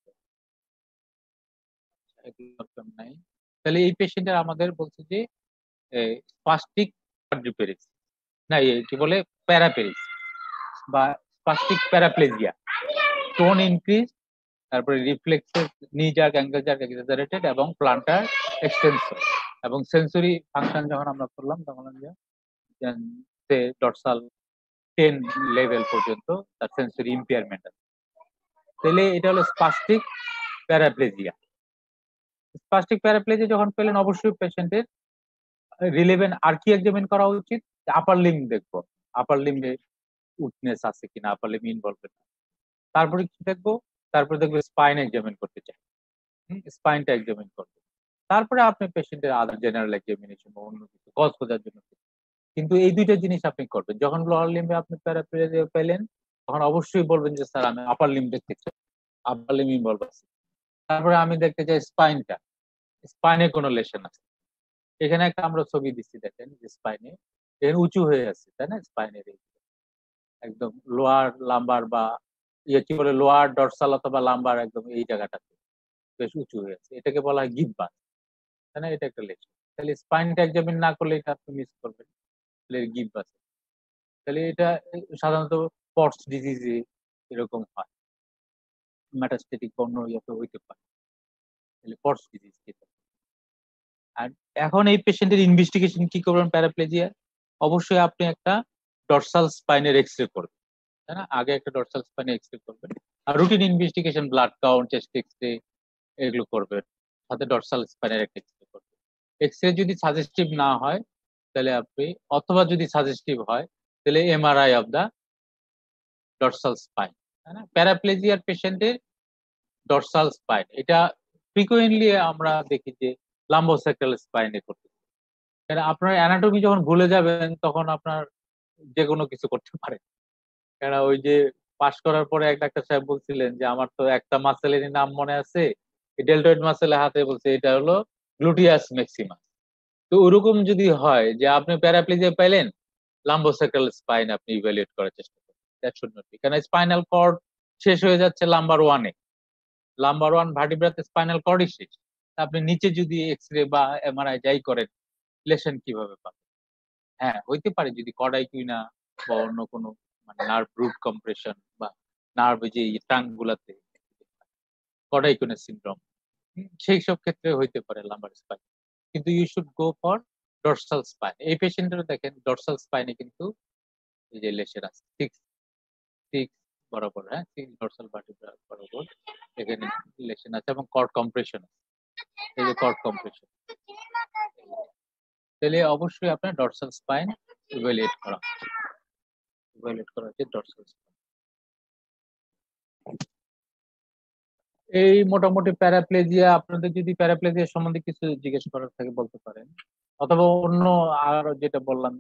Speaker 1: নাই। তাহলে এই পেশেন্টের আমাদের বলছে যে স্পাস্টিক কোয়াড্রিপ্লেজিয়া, না কি বলে প্যারাপ্লেজিয়া বা স্পাস্টিক প্যারাপ্লেজিয়া, টোন ইনক্রিজ, তারপরে রিফ্লেক্সের knee jerk, ankle jerk exaggerated, এবং প্লান্টার এক্সটেনসর, এবং সেন্সরি ফাংশন যখন আমরা করলাম তখন যে ডরসাল টেন লেভেল পর্যন্ত তার সেন্সরি ইম্পেয়ারমেন্ট আছে। তাহলে এটা হলো স্পাস্টিক প্যারাপ্লেজিয়া। স্পাস্টিক প্যারাপ্লেজিয়া যখন পেলেন, অবশ্যই পেশেন্টের রিলেভেন্ট আর কি এক্সামিন করা উচিত, আপার লিম দেখবো, আপার লিমে উইকনেস আছে কিনা, আপার লিম ইনভলভমেন্ট। তারপরে কি দেখবো? তারপরে দেখবো স্পাইন এক্সামিন করতে চাই, স্পাইনটা এক্সামিন করবো। তারপরে আপনি পেশেন্টের আদার জেনারেল এক্সামিনেশন বা অন্য কিছু কজ খোঁজার জন্য। কিন্তু এই দুইটা জিনিস আপনি করবেন। যখন লোয়ার লিম্বে আপনি প্যারাপ্লেজিয়া পেলেন, তখন অবশ্যই বলবেন যে স্যার আমি আপার লিম দেখতে চাই, আপার লিম ইনভলভ আছে। তারপরে আমি দেখতে চাই স্পাইনটা, স্পাইনে কোনো লেশন আছে। এখানে একটা আমরা ছবি দিচ্ছি, দেখেন যে স্পাইনে এখানে উঁচু হয়ে আছে, তাই না? স্পাইনের একদম লোয়ার লাম্বার বা ইয়ে কি বলে লোয়ার ডরসাল অথবা লাম্বার, একদম এই জায়গাটাতে বেশ উঁচু হয়ে আছে, এটাকে বলা হয় গিববাস, তাই না? এটা একটা লেশন। তাহলে স্পাইনটা এক্সামিন না করলে এটা আপনি মিস করবেন, তাহলে গিববাস। তাহলে এটা সাধারণত পটস ডিজিজে এরকম হয়, মেটাস্টেটিক অন্য ইয়েতে হইতে পারে, তাহলে পটস ডিজিজ যেটা। আর এখন এই পেশেন্টের ইনভেস্টিগেশন কি করবেন প্যারাপ্লেজিয়া? অবশ্যই আপনি একটা ডরসাল স্পাইনের এক্সরে করবেন, তাই না? আগে একটা ডরসাল স্পাইনের এক্সরে করবেন। আর routine investigation, blood count, chest X-ray, এগুলো করবে, সাথে ডরসাল স্পাইনের একটা এক্সরে করবে। এক্সরে যদি সাজেস্টিভ না হয় তাহলে আপনি, অথবা যদি সাজেস্টিভ হয় তাহলে MRI of the dorsal spine. প্যারাপ্লেজিয়ার পেশেন্টের ডরসাল স্পাইন এটা ফ্রিকুয়েন্টলি আমরা দেখি যে লাম্বোস্যাক্রাল স্পাইনে করতে, কারণ আপনার অ্যানাটমি যখন ভুলে যাবেন তখন আপনার যে কোনো কিছু করতে পারে। কারণ ওই যে পাশ করার পরে এক ডাক্তার সাহেব বলছিলেন যে আমার তো একটা মাসেলের নাম মনে আছে, ডেল্টয়েড মাসেলের হাতে বলছে এটা হলো গ্লুটিয়াস ম্যাক্সিমাস। তো ওরকম যদি হয় যে আপনি প্যারাপ্লেজিয়া পাইলেন, লাম্বোস্যাক্রাল স্পাইন আপনি ইভ্যালুয়েট করার চেষ্টা করবেন, দ্যাট শুড নট বি, কারণ স্পাইনাল কর্ড শেষ হয়ে যাচ্ছে লাম্বার ওয়ানে, লাম্বার ওয়ান ভার্টিব্রাতে স্পাইনাল কর্ডই শেষ। আপনি নিচে যদি এক্সরে বা এমআরআই যাই করেন, লেশন কিভাবে পাবেন? হ্যাঁ, হইতে পারে যদি কর্ডাইকুইনা বা অন্য কোনো মানে নার্ভ রুট কম্প্রেশন বা নার্ভ যে টাং গুলাতে কর্ডাইকুইনা সিনড্রোম, সেই সব ক্ষেত্রে হইতে পারে লাম্বার স্পাইন, কিন্তু you should go for dorsal spine. এই পেশেন্টের দেখেন ডরসাল স্পাইনে কিন্তু এই যে লেশন আছে সিক্স সিক্স বরাবর, হ্যাঁ সিক্স ডরসাল ভার্টিব্রা বরাবর এখানে লেশন আছে এবং কর্ড কম্প্রেশন আছে, এই যে কর্ড কম্প্রেশন, তাহলে অবশ্যই আপনার ডরসাল স্পাইন ইভ্যালুয়েট করা ইভ্যালুয়েট করা উচিত ডরসাল স্পাইন। এই মোটামুটি প্যারাপ্লেজিয়া, আপনাদের যদি প্যারাপ্লেজিয়া সম্বন্ধে কিছু জিজ্ঞেস করার থাকে বলতে পারেন, অথবা অন্য আরো যেটা বললাম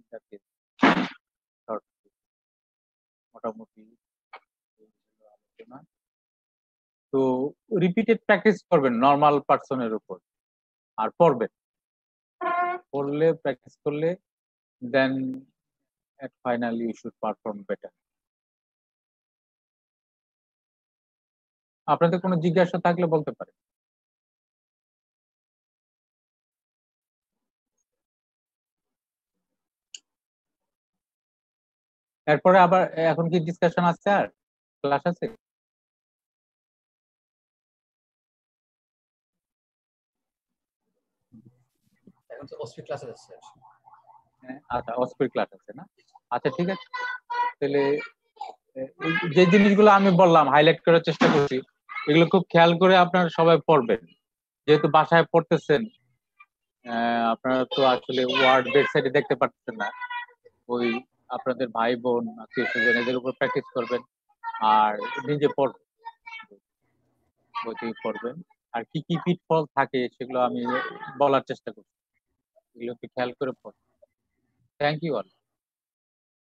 Speaker 1: মোটামুটি আলোচনা। তো রিপিটেড প্র্যাকটিস করবেন নর্মাল পার্সনের উপর, আর পড়বেন, পড়লে প্র্যাকটিস করলে দেন at finally you should perform better. আপনাদের কোনো জিজ্ঞাসা থাকলে বলতে পারেন। এরপরে আবার এখন কি ডিসকাশন আছে, আর ক্লাস আছে?
Speaker 3: এখন তো অস্ট্রি ক্লাস আছে।
Speaker 1: আচ্ছা, অস্পির ক্লাস আছে না? আচ্ছা ঠিক আছে, তাহলে যে জিনিসগুলো আমি বললাম হাইলাইট করার চেষ্টা করছি, এগুলো খুব খেয়াল করে আপনারা সবাই পড়বেন, যেহেতু বাসায় পড়তেছেন। আপনারা তো আসলে ওয়ার্ড বেড সাইডে দেখতে পাচ্ছেন না, ওই আপনাদের ভাই বোন আত্মীয় স্বজন এদের উপর প্র্যাকটিস করবেন, আর নিজে পড়বেন, বই থেকে পড়বেন। আর কি কি পিটফল থাকে সেগুলো আমি বলার চেষ্টা করছি, এগুলো একটু খেয়াল করে পড়বেন। Thank you all.